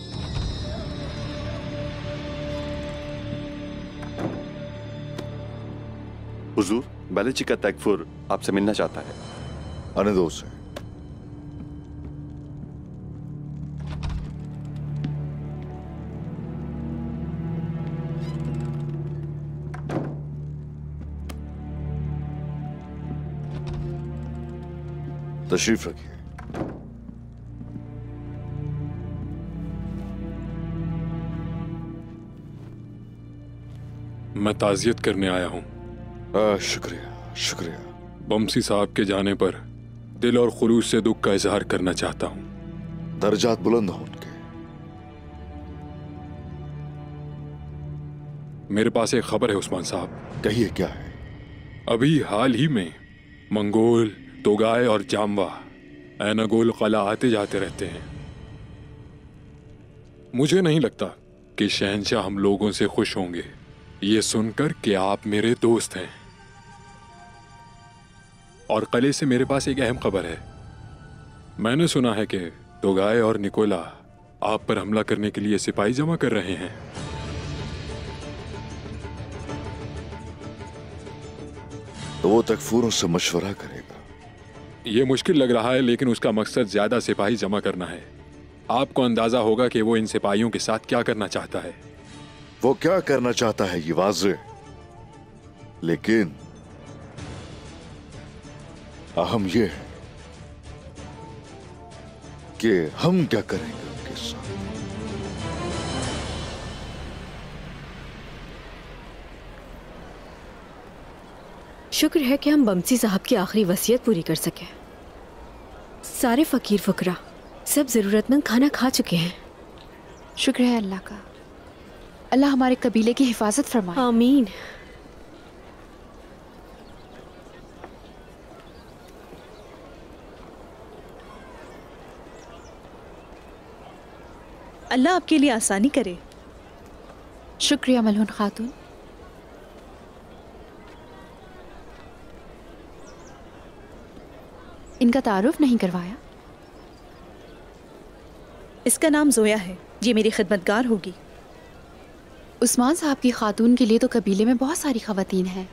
हुजूर, बालिची का तैगफुर आपसे मिलना चाहता है। आने दो उसे। तशरीफ रखिए। मैं ताजियत करने आया हूं। आ, शुक्रिया शुक्रिया। बमसी साहब के जाने पर दिल और खुलूस से दुख का इजहार करना चाहता हूं। दर्जात बुलंद हो उनके। मेरे पास एक खबर है उस्मान साहब। कहिए, क्या है? अभी हाल ही में मंगोल, तोगाई और जाम्बा ऐनागोल कला आते जाते रहते हैं। मुझे नहीं लगता कि शहंशाह हम लोगों से खुश होंगे ये सुनकर कि आप मेरे दोस्त हैं। और किले से मेरे पास एक अहम खबर है। मैंने सुना है कि तोगाई और निकोला आप पर हमला करने के लिए सिपाही जमा कर रहे हैं। तो वो तकफूरों से मशवरा करेगा। ये मुश्किल लग रहा है, लेकिन उसका मकसद ज्यादा सिपाही जमा करना है। आपको अंदाजा होगा कि वो इन सिपाहियों के साथ क्या करना चाहता है। वो क्या करना चाहता है ये वाज़ेह, लेकिन अहम ये है कि हम क्या करेंगे उनके साथ। शुक्र है कि हम बमसी साहब की आखिरी वसीयत पूरी कर सके। सारे फकीर फुकरा सब जरूरतमंद खाना खा चुके हैं। शुक्र है अल्लाह का। अल्लाह हमारे कबीले की हिफाजत फरमाए। आमीन। अल्लाह आपके लिए आसानी करे। शुक्रिया मलहून खातून। इनका तारुफ नहीं करवाया। इसका नाम जोया है, ये मेरी खिदमतगार होगी। उस्मान साहब की खातून के लिए तो कबीले में बहुत सारी खवातीन हैं।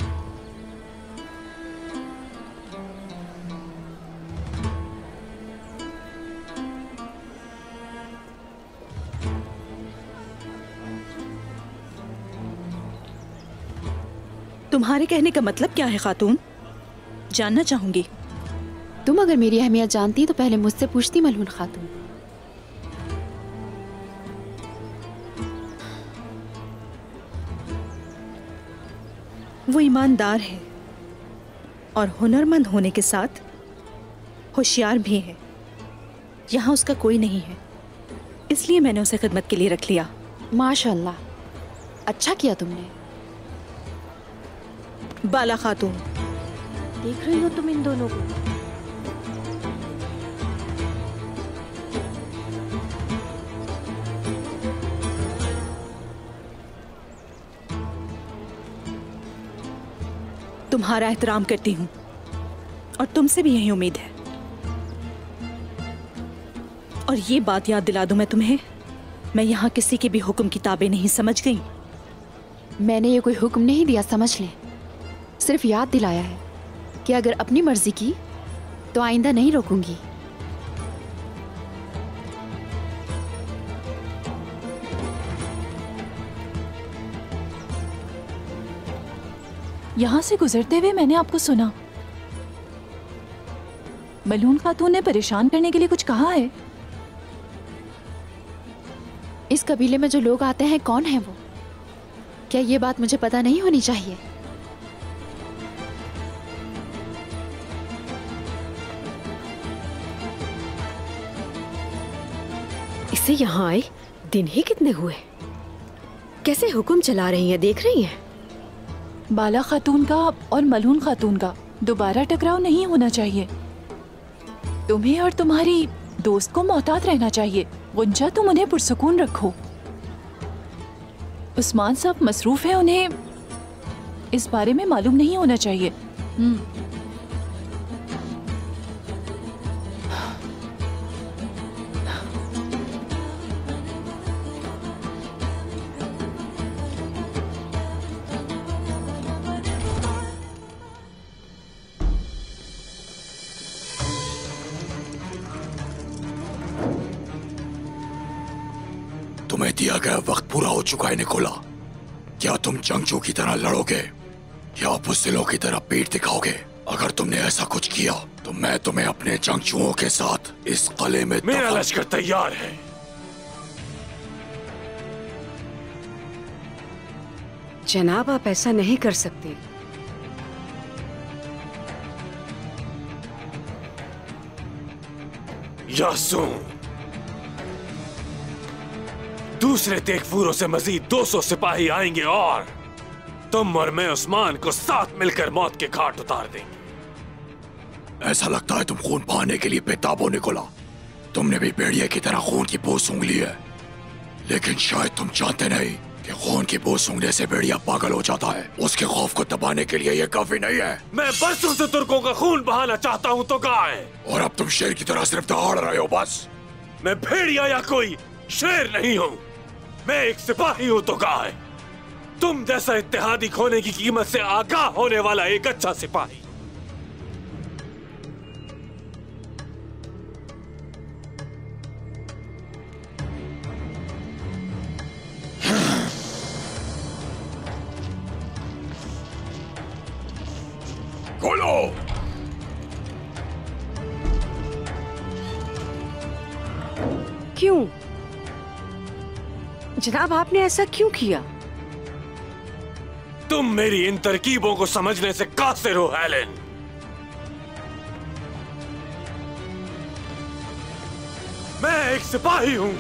तुम्हारे कहने का मतलब क्या है खातून? जानना चाहूंगी। तुम अगर मेरी अहमियत जानती तो पहले मुझसे पूछती मलून खातून। वो ईमानदार है और हुनरमंद होने के साथ होशियार भी है। यहाँ उसका कोई नहीं है, इसलिए मैंने उसे खिदमत के लिए रख लिया। माशाल्लाह, अच्छा किया तुमने। बाला खातून, देख रही हो तुम इन दोनों को? तुम्हारा एहतराम करती हूँ और तुमसे भी यही उम्मीद है। और ये बात याद दिला दूं मैं तुम्हें, मैं यहाँ किसी के भी हुक्म की ताबे नहीं, समझ गई? मैंने ये कोई हुक्म नहीं दिया, समझ लें। सिर्फ याद दिलाया है कि अगर अपनी मर्जी की तो आइंदा नहीं रोकूंगी। यहाँ से गुजरते हुए मैंने आपको सुना, मलून खातून ने परेशान करने के लिए कुछ कहा है। इस कबीले में जो लोग आते हैं कौन है वो? क्या ये बात मुझे पता नहीं होनी चाहिए? इसे यहाँ आए दिन ही कितने हुए, कैसे हुक्म चला रही हैं, देख रही हैं? बाला खातून का और मलून खातून का दोबारा टकराव नहीं होना चाहिए। तुम्हें और तुम्हारी दोस्त को मोहतात रहना चाहिए। गुंजा, तुम उन्हें पुरसुकून रखो। उस्मान साहब मसरूफ है, उन्हें इस बारे में मालूम नहीं होना चाहिए। तुम्हें दिया गया वक्त पूरा हो चुका है निकोला। क्या तुम जंगजू की तरह लड़ोगे या बुज़दिलों की तरह पीठ दिखाओगे? अगर तुमने ऐसा कुछ किया तो मैं तुम्हें अपने जंगजुओं के साथ इस किले में मेरा लश्कर तैयार है। जनाब, आप ऐसा नहीं कर सकते। यासून, दूसरे तेगफूरों से मजीद दो सौ सिपाही आएंगे और तुम और मैं उस्मान को साथ मिलकर मौत के घाट उतार देंगे। ऐसा लगता है तुम खून बहाने के लिए बेताब हो निकोला। तुमने भी भेड़िए की तरह खून की बू सूंघ ली है, लेकिन शायद तुम जानते नहीं कि खून की बू सूंघने से भेड़िया पागल हो जाता है। उसके खौफ को दबाने के लिए यह काफी नहीं है। मैं बरसों से तुर्कों का खून बहाना चाहता हूँ तो गाय, और अब तुम शेर की तरह सिर्फ दहाड़ रहे हो बस। मैं भेड़िया या कोई शेर नहीं हूँ, मैं एक सिपाही हूँ तो गाय। तुम जैसा इत्तेहादी खोने की कीमत से आगाह होने वाला एक अच्छा सिपाही। खोलो। क्यों जनाब, आपने ऐसा क्यों किया? तुम मेरी इन तरकीबों को समझने से कासिर हो हेलेन। मैं एक सिपाही हूं।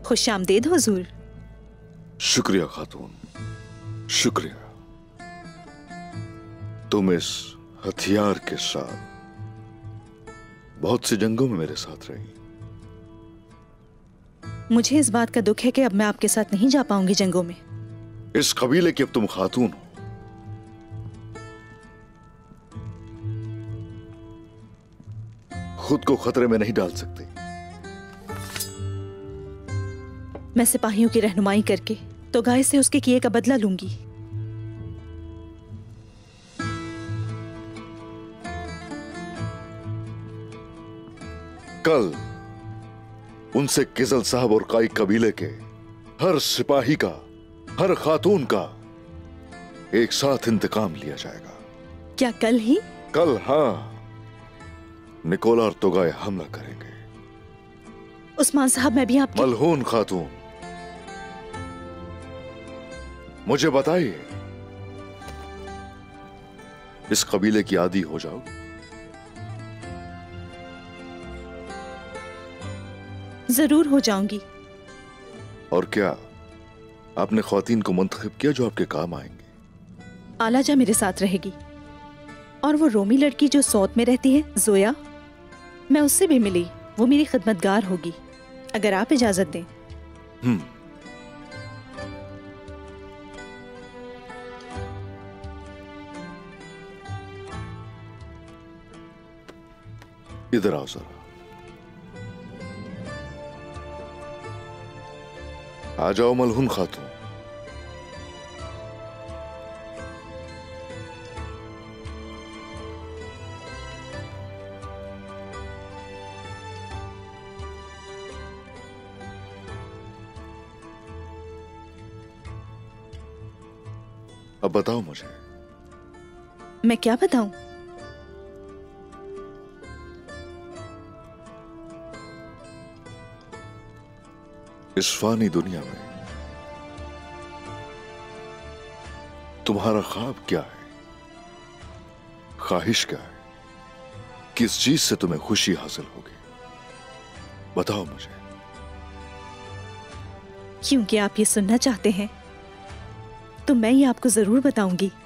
खुश आमदीद हुजूर। शुक्रिया खातून, शुक्रिया। तुम इस हथियार के साथ बहुत सी जंगों में मेरे साथ रही। मुझे इस बात का दुख है कि अब मैं आपके साथ नहीं जा पाऊंगी जंगों में। इस कबीले की अब तुम खातून हो। खुद को खतरे में नहीं डाल सकती। मैं सिपाहियों की रहनुमाई करके तो गाय से उसके किए का बदला लूंगी। कल उनसे किजल साहब और काई कबीले के हर सिपाही का, हर खातून का एक साथ इंतकाम लिया जाएगा। क्या कल ही? कल, हाँ। निकोला और तोगाए हमला करेंगे। उस्मान साहब, मैं भी आपकी... मलहून खातून, मुझे बताइए, इस कबीले की आदी हो जाओगे? जरूर हो जाऊंगी। और क्या आपने ख्वातीन को मुंतखब किया जो आपके काम आएंगे? आलाजा मेरे साथ रहेगी और वो रोमी लड़की जो सौत में रहती है, जोया, मैं उससे भी मिली। वो मेरी खिदमतगार होगी, अगर आप इजाजत दें। हम्म। इधर आओ जरा। आ जाओ मलहून खातून। अब बताओ मुझे। मैं क्या बताऊं? इस फानी दुनिया में तुम्हारा ख्वाब क्या है? ख्वाहिश क्या है? किस चीज से तुम्हें खुशी हासिल होगी? बताओ मुझे। क्योंकि आप ये सुनना चाहते हैं तो मैं ये आपको जरूर बताऊंगी।